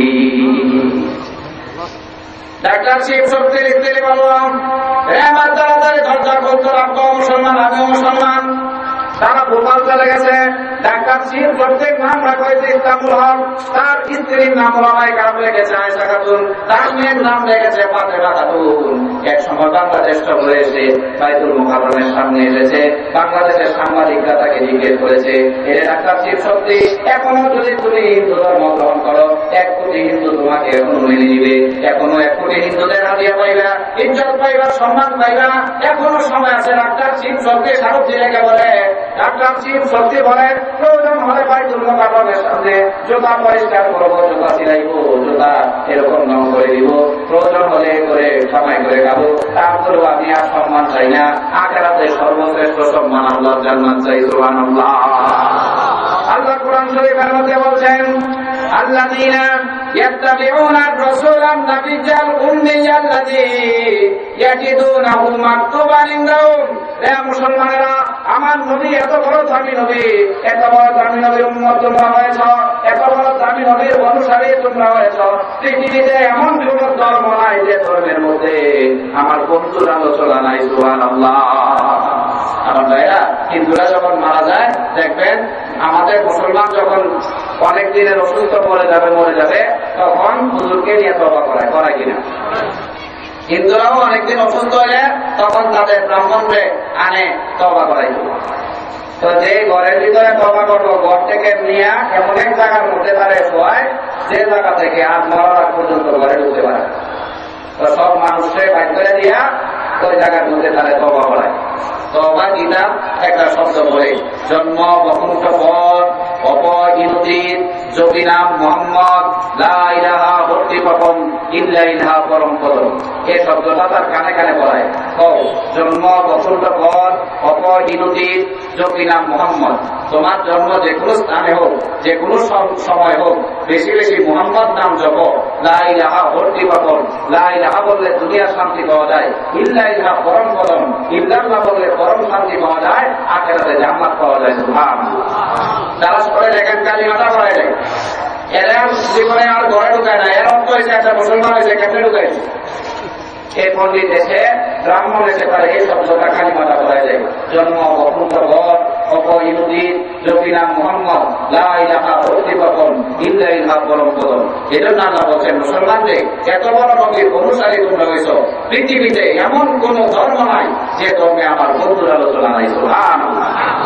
ডাক্তার শিব শক্তির স্ত্রী বলল, রে আমার তাড়াতাড়ি দরজা খুলতো, আব্বা মুসলমান, আমিও মুসলমান। তারা ভোপাল চলে গেছে। ডাক্তার শিব প্রত্যেক নাম রাখা হয়েছে ইসলামুল হক, তার স্ত্রীর নাম ওলামায়ে কেরাম রেখেছে আয়েশা খাতুন, তার মেয়ের নাম রেখেছে ফাতেমা খাতুন। এক সময় বাংলাদেশ সফরে এসে বাইতুল মুকাররমের সামনে এসেছে। বাংলাদেশের সাংবাদিকরা তাকে জিজ্ঞেস করেছে, এরে ডাক্তার শিব সত্যি এখনো যদি তুমি হিন্দু ধর্ম গ্রহণ করো, এক কোটি হিন্দু তোমাকে এখনো মেনে নিবে, এখনো এক কোটি হিন্দুদের হাদিয়া পাইবা, ইজ্জত পাইবা, সম্মান পাইবা, এখনো সময় আছে। ডাক্তার শিব সত্যি সারথী রেখে বলে, ডাক্তার শিব সত্যি বলেন প্রয়োজন হলে বাইতুল মুকাররমের সামনে জুতা পরিষ্কার করবো, জুতা সিলাইবো, জুতা এরকম নাম করে দিব, প্রয়োজন হলে করে সময় করে খাবো, তারপরেও আমি আর সম্মান চাই না, আখিরাতে সর্বশ্রেষ্ঠ সম্মান আল্লাহর জান্নাত চাই। সুবহানাল্লাহ। আল্লাহ কোরআন শরীফের মধ্যে বলছেন, আল্লাযীনা ইয়াত্তাবিউনা আর-রাসূলা আন-নাবিয়্যাল উম্মিয়্যা আল্লাযী ইয়াজিদুনাহু মাকতুবান ইনদাহুম। হে মুসলমানেরা, আমার নবী এত বড় দামি নবী, এত বড় দামি নবীর উম্মত তোমরা হয়েছ, এত বড় দামি নবীর অনুসারী তোমরা হয়েছ। পৃথিবীতে এমন কোন ধর্ম নাই যে ধর্মের মধ্যে আমার বন্ধুর আলোচনা নাই। সুবহানাল্লাহ। আমার ভাইরা, হিন্দুরা যখন মারা যায় দেখবেন, আমাদের মুসলমান যখন অনেক দিনের অসুস্থ পড়ে যাবে, মরে যাবে, তখন হুজুরকে নিয়ে তওবা করায়, করায় কিনা? হিন্দুরাও অনেকদিন অসুস্থ হলে তখন তাদের ব্রাহ্মণকে আনে তওবা করাই। তো যে ঘরের ভিতরে তওবা করবো, ঘর থেকে নিয়ে এমন এক জায়গার মধ্যে তারা শোয়ায় যে জায়গা থেকে আজ মরার আগ পর্যন্ত ঘরে ঢুকতে পারে। তো সব মানুষকে বাইর করে দিয়া ওই জায়গার মধ্যে তারা তওবা করায়। তওবা কিতাব একটা শব্দ বলে, জন্ম বকুণ্ঠ পদ অপহিনুদ্দিন যোগী নাম মোহাম্মদ লা ইলাহা হর্তিপকম ইল্লা ইলাহা পরম পদম। এই শব্দটা তার কানে কানে বলায়, জন্ম বকুণ্ঠ পদ অপহিনুদ্দিন যোগী নাম মোহাম্মদ। তোমার জন্ম যে কোনো স্থানে হোক, যে কোনো সময় হোক, বেশি বেশি মোহাম্মদ নাম জপ, লা ইলাহা হর্তিপকম, লা ইলাহা বললে দুনিয়ার শান্তি পাওয়া যায়, ইল্লা ইলাহা পরম পদম, ইল্লাল্লাহ বললে পরম শান্তি পাওয়া যায়, আখিরাতে জান্নাত পাওয়া যায়। সুবহানাল্লাহ। যারা সবাই দেখেন কালিমাটা পড়ে যায়, এরা জীবনে আর ঘরে ঢুকায় না। এর অর্থ হয়েছে একটা মুসলমান হয়েছে, কেমনে ঢুকাইছে? এই পণ্ডিত এসে ব্রাহ্মণ এসে পারে এই শব্দটা কালিমাটা পড়ে যায়, জন্ম বকুণ্ঠ পদ অপহিনুদ্দিন যোগী নাম মোহাম্মদ লা ইলাহা হর্তিপকম ইল্লা ইলাহা পরম পদম। এজন্য আল্লাহ বলছেন, মুসলমানদের এত বড় নবীর অনুসারী তোমরা হয়েছ, পৃথিবীতে এমন কোন ধর্ম নাই যে ধর্মে আমার বন্ধুর আলোচনা নাই। সুবহানাল্লাহ।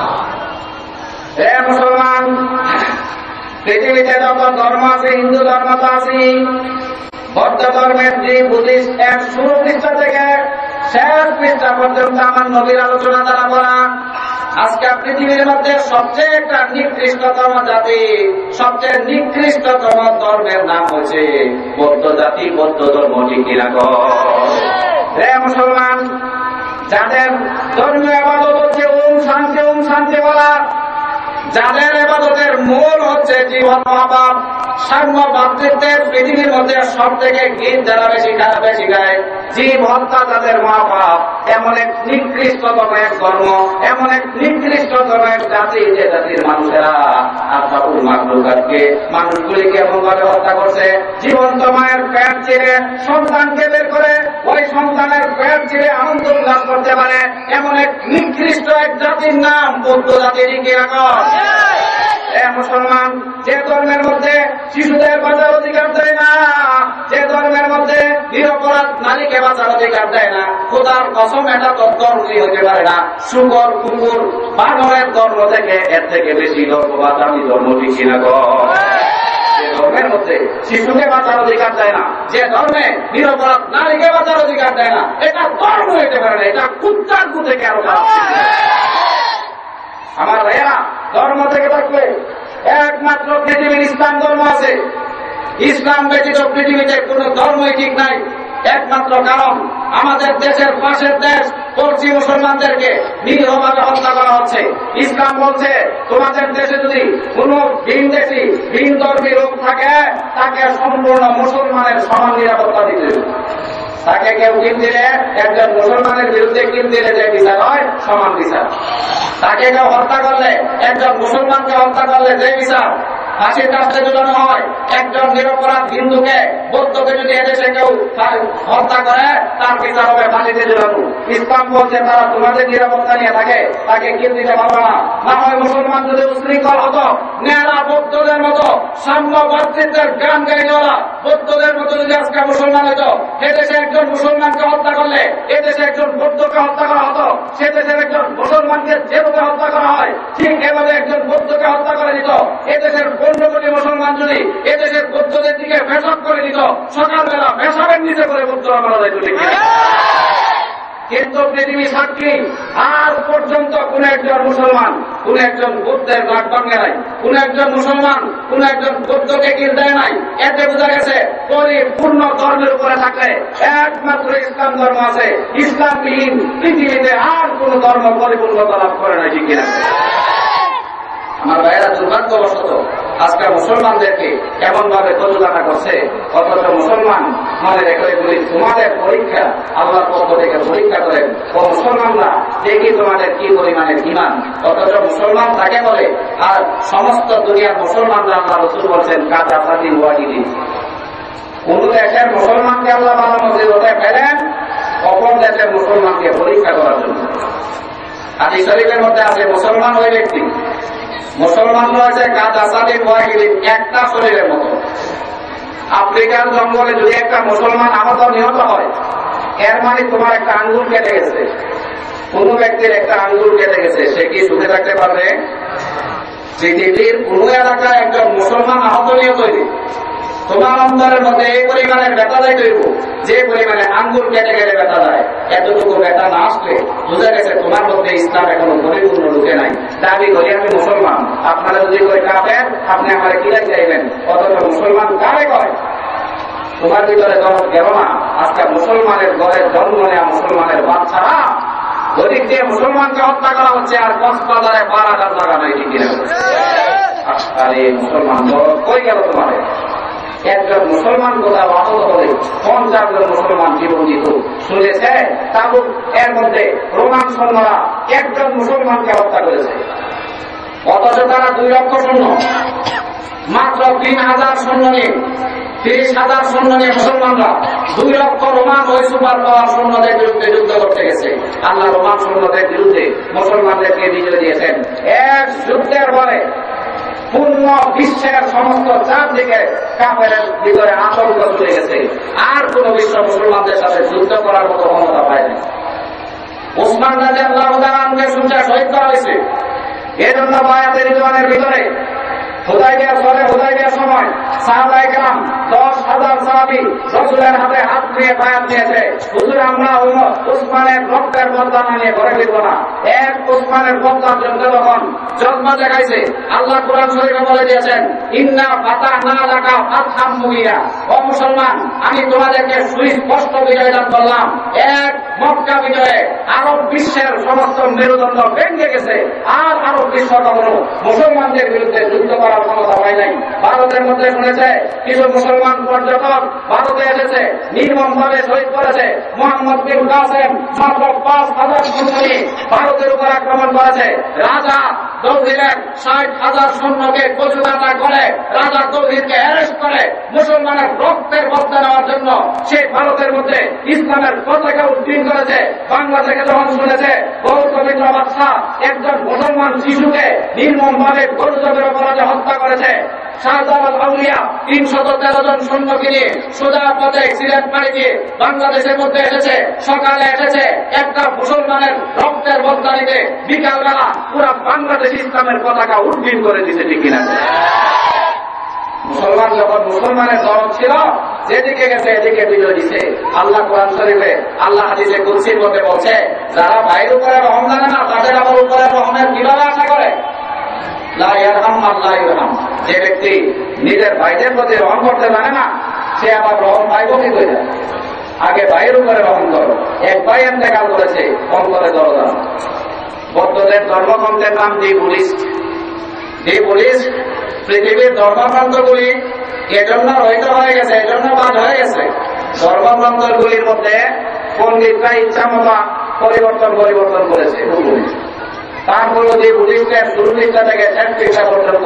হে মুসলমান, পৃথিবীতে যত ধর্ম আছে, হিন্দু ধর্ম তো আছে, বৌদ্ধ ধর্মের যে বুদ্ধিস্ট এর শুরু পৃষ্ঠা থেকে শেষ পৃষ্ঠা পর্যন্ত আমার নবীর আলোচনা দ্বারা বলা। আজকে পৃথিবীর মধ্যে সবচেয়ে একটা নিকৃষ্টতম জাতি, সবচেয়ে নিকৃষ্টতম ধর্মের নাম হচ্ছে বৌদ্ধ জাতি, বৌদ্ধ ধর্ম। ঠিক কিনা গো? হে মুসলমান, যাদের ধর্মীয় ইবাদত হচ্ছে ওম শান্তি ওম শান্তি বলা, যাদের ইবাদতের মূল হচ্ছে জীবন মহাপাপ, সাম্য ভাতৃত্বের পৃথিবীর মধ্যে সব থেকে গীত যারা বেশি খারাপ বেশি গায়, জীব হত্যা যাদের মহাপাপ, এমন এক নিকৃষ্টতম এক ধর্ম, এমন এক নিকৃষ্টতম এক জাতি, যে জাতির মানুষেরা আত্মাপুর মাকলুকাতকে, মানুষগুলিকে এমন ভাবে হত্যা করছে, জীবন্ত মায়ের পেট ছিঁড়ে সন্তানকে বের করে ওই সন্তানের পেট ছিঁড়ে আনন্দ উল্লাস করতে পারে, এমন এক নিকৃষ্ট এক জাতির নাম বৌদ্ধ জাতির। কি রাখো মুসলমান, যে ধর্মের মধ্যে শিশুদের বাঁচার অধিকার দেয় না, যে ধর্মের মধ্যে নিরপরাধ নারীকে বাঁচার অধিকার দেয় না, খোদার কসম এটা তো ধর্মই হতে পারে না। শুকর কুকুর বানরের ধর্ম থেকে এর থেকে বেশি ধর্ম বা দামি ধর্ম। ঠিক কিনা গো? যে ধর্মের মধ্যে শিশুকে বাঁচার অধিকার দেয় না, যে ধর্মে নিরপরাধ নারীকে বাঁচার অধিকার দেয় না, এটা ধর্ম হতে পারে না, এটা কুত্তার কু থেকে আরো খারাপ। আমার ভাইয়েরা, ধর্ম থেকে থাকলে একমাত্র পৃথিবীর ইসলাম ধর্ম আছে। ইসলাম ব্যতীত পৃথিবীতে কোন ধর্মই ঠিক নাই। একমাত্র কারণ আমাদের দেশের পাশের দেশ পড়শি মুসলমানদেরকে নিরীহভাবে হত্যা করা হচ্ছে। ইসলাম বলছে, তোমাদের দেশে যদি কোন ভিন দেশি ভিন ধর্মী লোক থাকে, তাকে সম্পূর্ণ মুসলমানের সমান নিরাপত্তা দিতে হবে। তাকে কেউ কিন দিলে, একজন মুসলমানের বিরুদ্ধে কিন দিলে যে বিচার হয়, সমান বিচার। তাকে কেউ হত্যা করলে, একজন মুসলমানকে হত্যা করলে যে বিচার, ফাঁসির কাছে ঝুলানো হয়। একজন নিরপরাধ হিন্দুকে বৌদ্ধকে যদি এদেশে কেউ হত্যা করে তার বিচার হবে ফাঁসিতে ঝুলানো। ইসলাম বলছে তারা তোমাদের নিরাপত্তা নিয়ে থাকে, তাকে কিল দিতে পারবে না। না হয় মুসলমান যদি উশৃঙ্খল হতো, নেয়ারা বৌদ্ধদের মতো সাম্য ভাতৃত্বের গান গাইনেওয়ালা বৌদ্ধদের মতো যদি আজকে মুসলমান হতো, এদেশে একজন মুসলমানকে হত্যা করলে এদেশে একজন বৌদ্ধকে হত্যা করা হতো। সে দেশের একজন মুসলমানকে যেভাবে হত্যা করা হয় ঠিক এভাবে একজন বৌদ্ধকে হত্যা করে দিত। এদেশের পনেরো কোটি মুসলমান যদি এদেশের বৌদ্ধদের দিকে পেশাব করে দিত, সকালবেলা পেশাবের নিচে করে বৌদ্ধ মারা যাইত। ঠিক কিন্তু পৃথিবী সাক্ষী, আর পর্যন্ত কোন একজন মুসলমান কোন একজন বৌদ্ধের নাক ভাঙে নাই, কোন একজন মুসলমান কোন একজন বৌদ্ধকে কিল দেয় নাই। এতে বোঝা গেছে পরিপূর্ণ ধর্মের উপরে থাকলে একমাত্র ইসলাম ধর্ম আছে। ইসলামবিহীন পৃথিবীতে আর কোন ধর্ম পরিপূর্ণতা লাভ করে নাই। ঠিক কিনা? আমার ভাইয়েরা দুর্ভাগ্যবশত আজকে মুসলমানদেরকে এমন ভাবে প্রযোজনা করছে, অথচ মুসলমান মনে রেখে বলি তোমাদের পরীক্ষা আল্লাহর পক্ষ থেকে পরীক্ষা করেন ও মুসলমানরা দেখি তোমাদের কি পরিমাণের ঈমান। অথচ মুসলমান তাকে বলে, আর সমস্ত দুনিয়ার মুসলমানরা আল্লাহ রাসূল বলছেন কাদা ফাতিল ওয়াহিদি। কোন দেশের মুসলমানকে আল্লাহ ভালো মসজিদে ফেলেন অপর দেশের মুসলমানকে পরীক্ষা করার জন্য। হাদিস শরীফের মধ্যে আছে মুসলমান ওই ব্যক্তি, মুসলমান রয়েছে কাদা সাদিন ওয়াহিদিন, একটা শরীরের মতো। আফ্রিকার জঙ্গলে যদি একটা মুসলমান আহত নিহত হয়, এর মানে তোমার একটা আঙ্গুল কেটে গেছে। কোন ব্যক্তির একটা আঙ্গুল কেটে গেছে, সে কি সুখে থাকতে পারবে? পৃথিবীর কোন এলাকায় একজন মুসলমান আহত নিহত হইবে, তোমার অন্তরের মধ্যে এই পরিমাণের ব্যথা যায় তৈব, যে পরিমাণে আঙ্গুল কেটে গেলে ব্যথা যায়, এতটুকু ব্যথা না আসলে বুঝা গেছে তোমার মধ্যে ইসলাম এখনো পরিপূর্ণ ঢুকে নাই। দাবি করি আমি মুসলমান, আপনারা যদি কই কাফের আপনি আমার কিলাই চাইবেন, অথচ মুসলমান কারে কয়? তোমার ভিতরে দরদ গেল না। আজকে মুসলমানের ঘরের জন্ম নেওয়া মুসলমানের বাচ্চারা গরিব দিয়ে মুসলমানকে হত্যা করা হচ্ছে, আর কক্সবাজারে বারো হাজার টাকা নাই। ঠিক কিনা? আরে মুসলমান দরদ কই গেল তোমার? একজন মুসলমান কোথাও আহত হলে পঞ্চাশ জন মুসলমান জীবন দিত। শুনেছে তাবুক এর মধ্যে রোমান সৈন্যরা একজন মুসলমানকে হত্যা করেছে, অথচ তারা দুই লক্ষ সৈন্য, মাত্র তিন হাজার সৈন্য নিয়ে তিরিশ হাজার সৈন্য নিয়ে মুসলমানরা দুই লক্ষ রোমান ওই সুপার পাওয়ার সৈন্যদের বিরুদ্ধে যুদ্ধ করতে গেছে। আল্লাহ রোমান সৈন্যদের বিরুদ্ধে মুসলমানদেরকে বিজয় দিয়েছেন। এক যুদ্ধের পরে পূর্ণ বিশ্বের সমস্ত চারদিকে কাফেরের ভিতরে আতঙ্ক চলে গেছে, আর কোন বিশ্ব মুসলমানদের সাথে যুদ্ধ করার মতো ক্ষমতা পায়নি। ওসমান রাদিয়াল্লাহু তাআলা আনহুকে শুনছে শহীদ করা হয়েছে, এজন্য বায়াতে রিদওয়ানের ভিতরে হুদায়বিয়ার পরে হুদায়বিয়ার সময় সাহাবায়ে কেরাম দশ হাজার সাহাবী রাসূলের হাতে হাত দিয়ে বায়াত নিয়েছে, হুজুর আমরা ওসমানের রক্তের বদলা না নিয়ে ঘরে ফিরব না। এক ওসমানের বদলার জন্য যখন জন্ম দেখাইছে, আল্লাহ কোরআন শরীফে বলে দিয়েছেন ইন্না ফাতাহনা লাকা ফাতহাম মুবিনা, ও মুসলমান আমি তোমাদেরকে সুস্পষ্ট বিজয় দান করলাম। এক মক্কা বিজয়ে আরব বিশ্বের সমস্ত মেরুদণ্ড ভেঙে গেছে, আর আরব বিশ্ব কখনো মুসলমানদের বিরুদ্ধে যুদ্ধ করার ক্ষমতা পায় নাই। ভারতের মধ্যে শুনেছে কিছু মুসলমান পর্যটক ভারতে এসেছে, নির্মম ভাবে শহীদ করেছে। মোহাম্মদ বিন কাসেম মাত্র পাঁচ হাজার সৈন্যকে ভারতের উপর আক্রমণ করেছে। রাজা তৌহিদের ষাট হাজার সৈন্যকে কচুকাটা করে রাজা তৌহিদকে অ্যারেস্ট করে মুসলমানের রক্তের বদলা নেওয়ার জন্য সে ভারতের মধ্যে ইসলামের পতাকা উড্ডীন করেছে। বাংলাদেশে যখন শুনেছে বহুত পবিত্র বাদশাহ একজন মুসলমান শিশুকে নির্মম ভাবে গর্জবের অপরাধে হত্যা করেছে, শাহজালাল আউলিয়া তিনশত তেরো জন সৈন্যকে নিয়ে সোজা পথে সিলেট পাড়ি দিয়ে বাংলাদেশের মধ্যে এসেছে। সকালে এসেছে একটা মুসলমানের রক্তের বদলা নিতে, বিকালবেলা পুরা বাংলাদেশ ইসলামের পতাকা উড্ডীন করে দিতে। ঠিক কিনা? মুসলমান যখন মুসলমানের দরদ ছিল, যেদিকে গেছে এদিকে বিজয় দিছে। আল্লাহ কোরআন শরীফে আল্লাহ হাদিসে কুদসির মধ্যে বলছে যারা ভাইয়ের উপরে রহম জানে না তাদের আমার উপরে রহমের কিভাবে আশা করে? লা ইয়ারহাম আল্লাহ ইরহাম, যে ব্যক্তি নিজের ভাইদের প্রতি রহম করতে জানে না সে আবার রহম পাইব কি করে? আগে ভাইয়ের উপরে রহম করো। এক ভাই ইন্তেকাল করেছে, অন্তরে দরজা। বৌদ্ধদের ধর্মগ্রন্থের নাম দি বুদ্ধিস্ট। দি বুদ্ধিস্ট পৃথিবীর ধর্মগ্রন্থগুলি এজন্য রহিত হয়ে গেছে, এজন্য বাদ হয়ে গেছে। ধর্মগ্রন্থগুলির মধ্যে পণ্ডিতরা ইচ্ছা মতো পরিবর্তন পরিবর্তন করেছে। তারপর যে বুদ্ধিস্টের শুরু পৃষ্ঠা থেকে শেষ পৃষ্ঠা পর্যন্ত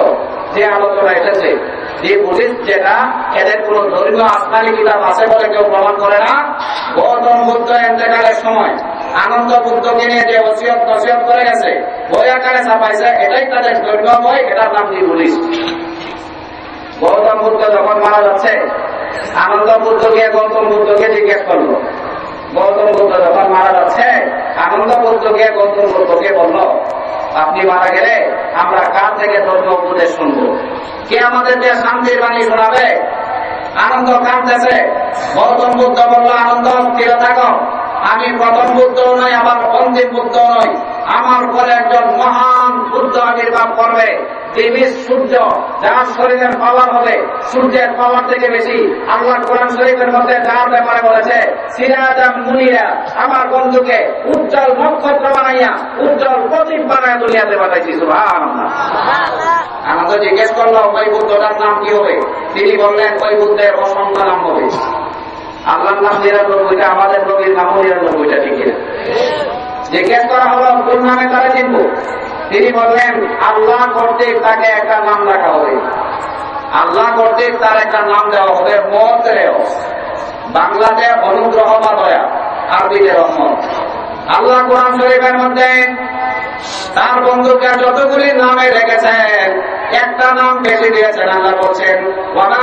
যে আলোচনা এসেছে, যে বুদ্ধিস্ট যেটা এদের কোন ধর্মীয় আসমানি কিতাব আছে বলে কেউ প্রমাণ করে না। গৌতম বুদ্ধ এতেকালের সময় আনন্দ বুদ্ধকে নিয়ে যে ওসিয়ত নসিহত করে গেছে, বই আকারে ছাপাইছে, এটাই তাদের ধর্মীয় বই, এটার নাম কি বুদ্ধিস্ট। গৌতম বুদ্ধ যখন মারা যাচ্ছে, আনন্দ বুদ্ধকে গৌতম বুদ্ধকে জিজ্ঞেস করলো, গৌতম বুদ্ধ যখন মারা যাচ্ছে, আনন্দ বুদ্ধকে গৌতম বুদ্ধকে বলল, আপনি মারা গেলে আমরা কার থেকে ধর্মীয় উপদেশ শুনবো? কে আমাদেরকে শান্তির বাণী শোনাবে? আনন্দ কাঁদতেছে। গৌতম বুদ্ধ বলল, আনন্দ স্থির থাকো, আমি প্রথম বুদ্ধ নই, আবার অন্তিম বুদ্ধ নই, আমার পরে একজন মহান বুদ্ধ আবির্ভাব করবে। তিনি সূর্য, যার শরীরের পাওয়ার হবে সূর্যের পাওয়ার থেকে বেশি। আল্লাহ কোরআন শরীফের মধ্যে যার ব্যাপারে বলেছে, সিরাজাম মুনিরা, আমার বন্ধুকে উজ্জ্বল নক্ষত্র বানাইয়া উজ্জ্বল প্রদীপ বানায় দুনিয়াতে পাঠাইছি। সুবহানাল্লাহ। আমাকে জিজ্ঞেস করলো ওই বুদ্ধটার নাম কি হবে? তিনি বললেন, ওই বুদ্ধের অসংখ্য নাম হবে। আল্লাহর নাম নিরানব্বইটা, আমাদের নবীর নাম নিরানব্বইটা, ঠিক না? জিজ্ঞেস করা হলো কোন নামে তারা চিনব? তিনি বললেন, আল্লাহ কর্তৃক তাকে একটা নাম রাখা হবে, আল্লাহ কর্তৃক তার একটা নাম দেওয়া হবে মতেও। বাংলাতে অনুগ্রহ বা দয়া, আরবিতে রহমত। আল্লাহ কোরআন শরীফের মধ্যে তার বন্ধুকে যতগুলি নামে রেখেছেন, একটা নাম বেশি দিয়েছেন। আল্লাহ বলছেন, ওয়ামা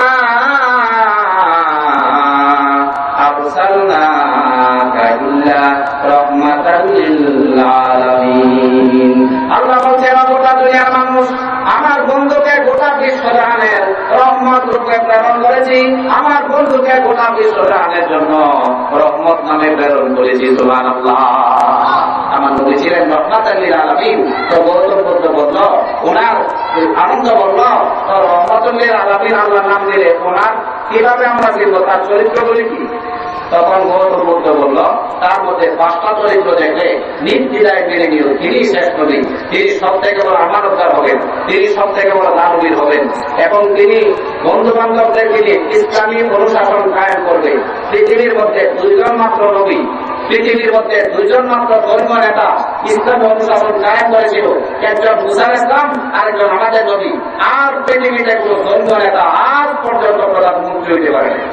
আরসালনাকা ইল্লা রাহমাতাল লিল আলামিন। আল্লাহ বলছেন, গোটা দুনিয়ার মানুষ আমার বন্ধুকে গোটা বিশ্বজাহানের রহমত রূপে প্রেরণ করেছি, আমার বন্ধুকে গোটা বিশ্বজাহানের জন্য রহমত নামে প্রেরণ করেছি। সুবহানাল্লাহ। আমার নবী ছিলেন রহমাতাল লিল আলামিন। তো গৌতম বুদ্ধ বলল, ওনার আনন্দ বলল, তো রহমাতুল লিল আলামিন আল্লাহর নাম দিলে ওনার কিভাবে আমরা চিনব, তার চরিত্রগুলি কি? তখন গৌতম বুদ্ধ বলল, তার মধ্যে পাঁচটা চরিত্র দেখলে নির্দ্বিধায় মেনে নিও, তিনি শেষ নবী, তিনি সব থেকে বড় আমানতদার হবেন, তিনি সব থেকে বড় দানবীর হবেন, এবং তিনি বন্ধু বান্ধবদেরকে নিয়ে ইসলামী অনুশাসন কায়েম করবে। পৃথিবীর মধ্যে দুইজন মাত্র নবী, পৃথিবীর মধ্যে দুইজন মাত্র ধর্ম নেতা ইসলামী অনুশাসন কায়েম করেছিল, একজন মুসা আলাইহিস সালাম, আরেকজন আমাদের নবী। আর পৃথিবীতে কোন ধর্ম নেতা আজ পর্যন্ত প্রধানমন্ত্রী হইতে পারে না।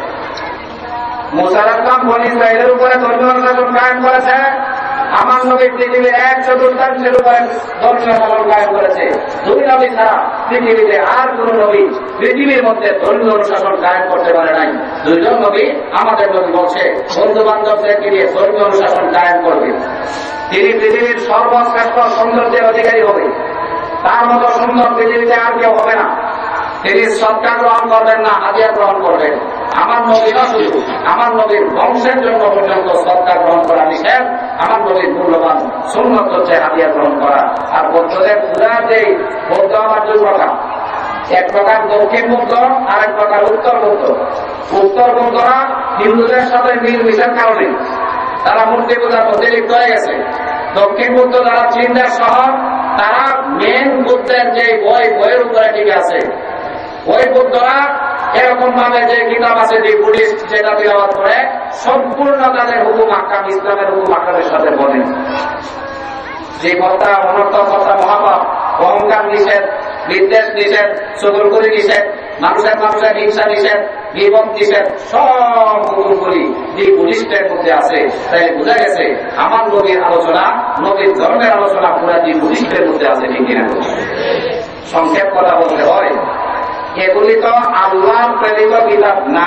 মুসা আলাইহিস সালাম বনী ইসরাইলের উপরে ধর্মীয় অনুশাসন কায়েম করেছে, আমার নবী পৃথিবীর এক চতুর্থাংশের উপরে ধর্মীয় শাসন কায়েম করেছে। দুই নবী ছাড়া পৃথিবীতে আর কোন নবী পৃথিবীর মধ্যে ধর্মীয় অনুশাসন কায়েম করতে পারে নাই। দুইজন নবী, আমাদের নবী বলছে বন্ধু বান্ধবদেরকে নিয়ে ধর্মীয় অনুশাসন কায়েম করবে। তিনি পৃথিবীর সর্বশ্রেষ্ঠ সৌন্দর্যের অধিকারী হবে, তার মতো সুন্দর পৃথিবীতে আর কেউ হবে না। তিনি সৎকার গ্রহণ করবেন না, হাদিয়া গ্রহণ করবেন। আমার নবী না শুধু, আমার নবীর বংশের জন্য পর্যন্ত সৎকার গ্রহণ করা নিষেধ। আমার নবীর মূল্যবান সুন্নত হচ্ছে হাদিয়া গ্রহণ করা। আর বৌদ্ধদের পূজার যে বৌদ্ধ আমার দুই প্রকার, এক প্রকার দক্ষিণ বৌদ্ধ, আর এক প্রকার উত্তর বৌদ্ধ। উত্তর বৌদ্ধরা হিন্দুদের সাথে মিল মিশের কারণে তারা মূর্তি পূজার মধ্যে লিপ্ত হয়ে গেছে। দক্ষিণ বৌদ্ধ যারা চীনের শহর, তারা মেন বুদ্ধের যে বই, বইয়ের উপরে টিকে আছে। ওই বুদ্ধরা এরকম ভাবে যে কিতাব আছে, যে বুদ্ধিস্ট যেটা তিলাওয়াত করে, সম্পূর্ণ তাদের হুকুম আহকাম ইসলামের হুকুম আহকামের সাথে বলে। যে কথা অনর্থ কথা, মহাপাপ, অহংকার নিষেধ, বিদ্বেষ নিষেধ, চতুর্গুলি নিষেধ, মানুষের মানুষের হিংসা নিষেধ, বিপদ নিষেধ, সব হুকুমগুলি যে বুদ্ধিস্টের মধ্যে আছে। তাই বোঝা গেছে আমার নবীর আলোচনা, নবীর ধর্মের আলোচনা পুরা যে বুদ্ধিস্টের মধ্যে আছে, ঠিক কিনা? সংক্ষেপ কথা বলতে হয়, এগুলি তো আল্লাহর প্রেরিত কিতাব না।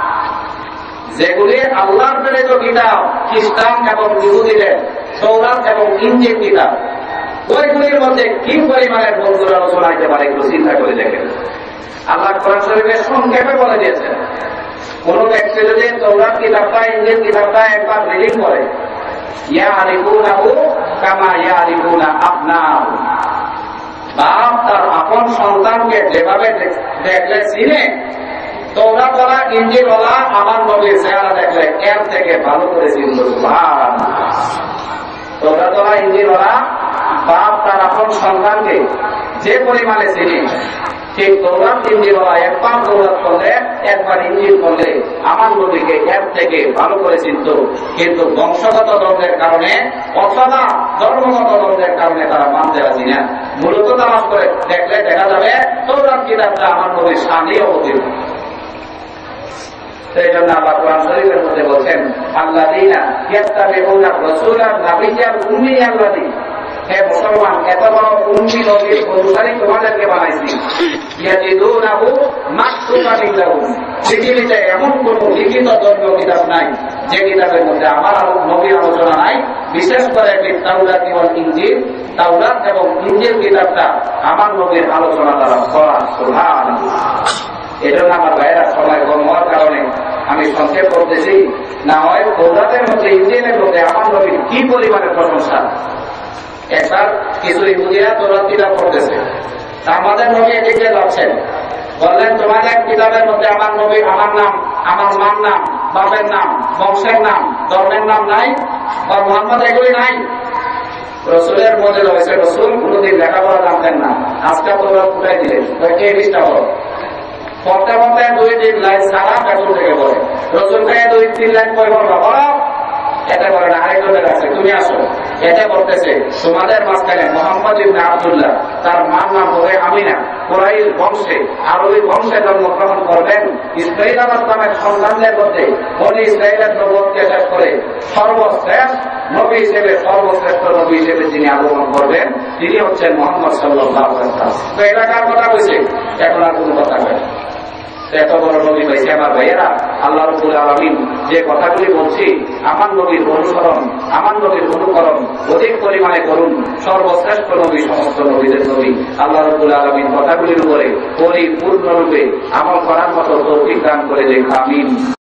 যেগুলি আল্লাহর প্রেরিত কিতাব, খ্রিস্টান এবং ইহুদিদের তৌরাত এবং ইনজিল কিতাব, ওইগুলির মধ্যে কি পরিমাণের বন্ধুর আলোচনা হইতে পারে একটু চিন্তা করে দেখেন। আল্লাহ কোরআন শরীফে সংক্ষেপে বলে দিয়েছেন, কোন ব্যক্তি যদি তৌরাত কিতাবটা, ইনজিল কিতাবটা একবার রিডিং করে, ইয়ারিফুনাহু কামা ইয়ারিফুনা আবনাহুম, বাপ তার আপন সন্তানকে যেভাবে দেখলে চিনে, তৌরাত ওয়ালা ইনজিল ওয়ালা আমার নবীর চেহারা দেখলে এর থেকে ভালো করে চিনল। তৌরাত ওয়ালা ইনজিল ওয়ালা বাপ তার আপন সন্তানকে যে পরিমাণে চিনে, ঠিক তৌরাত ইঞ্জিলওয়ালা একবার তৌরাত করলে একবার ইঞ্জিল করলে আমার নবীকে এর থেকে ভালো করে চিনত, কিন্তু বংশগত দ্বন্দ্বের কারণে অথবা ধর্মগত দ্বন্দ্বের কারণে তারা মানতে রাজি না। মূলত তালাশ করে দেখলে দেখা যাবে তৌরাত কিতাবটা আমার নবীর সামনে অবতীর্ণ। সেই জন্য আল্লাহ কোরআন শরীফের মধ্যে বলছেন, আল্লাযীনা ইয়াত্তাবিউনা রাসূলান নাবিয়্যাল উম্মিয়্যা আল্লাযী, হে মুসলমান, এত বড় উম্মি নবীর অনুসারী তোমাদেরকে বানাইছি, ইয়াজিদুনাহু মাকতুবান ইনদাহুম, পৃথিবীতে এমন কোন লিখিত ধর্মীয় কিতাব নাই যে কিতাবের মধ্যে আমার নবীর আলোচনা নাই। বিশেষ করে তাওরাত এবং ইনজিল, তাওরাত এবং ইনজিল কিতাবটা আমার নবীর আলোচনা দ্বারা করা। সুবহানাল্লাহ। এজন্য আমার ভাইয়েরা, সময় কম হওয়ার কারণে আমি সংক্ষেপ করতেছি। না হয় তাওরাতের মধ্যে ইনজিলের মধ্যে আমার নবীর কি পরিমাণের প্রশংসা। একবার কিছু ইহুদিরা তৌরাত কিতাব পড়তেছে, আমাদের নবী এদিকে যাচ্ছেন, বললেন তোমাদের কিতাবের মধ্যে আমার নবী, আমার নাম, আমার মার নাম, বাপের নাম, বংশের নাম, ধর্মের নাম নাই, বা মোহাম্মদ এগুলি নাই। রসুলের মধ্যে রয়েছে, রসুল কোনদিন লেখাপড়া জানতেন না, আজকে তৌরাত ফুটাই দিলেন, এই জিনিসটা হলো পড়তে পড়তে দুই তিন লাইন সারা পেছন থেকে পড়ে, রসুলকে দুই তিন লাইন পড়ে বলবো এটা বলে না, আরেকজনের আছে, তুমি আসো। এটা বলতেছে তোমাদের মাঝখানে মোহাম্মদ ইবনে আব্দুল্লাহ, তার মার নাম হবে আমিনা, কুরাইশ বংশে, আরবি বংশে জন্মগ্রহণ করবেন। ইসরাঈল আলাইহিস সালামের সন্তানদের মধ্যে বনি ইসরাঈলের নবুয়তকে শেষ করে সর্বশ্রেষ্ঠ নবী হিসেবে, সর্বশ্রেষ্ঠ নবী হিসেবে যিনি আগমন করবেন তিনি হচ্ছেন মুহাম্মদ সাল্লাল্লাহু আলাইহি ওয়াসাল্লাম। তো এটা কার কথা বলছে? এখন আর কোনো কথা নেই। এত বড় নবী পাইছে আমার ভাইয়েরা। আল্লাহ রাব্বুল আলামিন যে কথাগুলি বলছি, আমার নবীর অনুসরণ, আমার নবীর অনুকরণ অধিক পরিমাণে করুন। সর্বশ্রেষ্ঠ নবী, সমস্ত নবীদের নবী। আল্লাহ রাব্বুল আলামিন কথাগুলির উপরে পরিপূর্ণরূপে আমল করার মতো তৌফিক দান করে দিন। আমিন।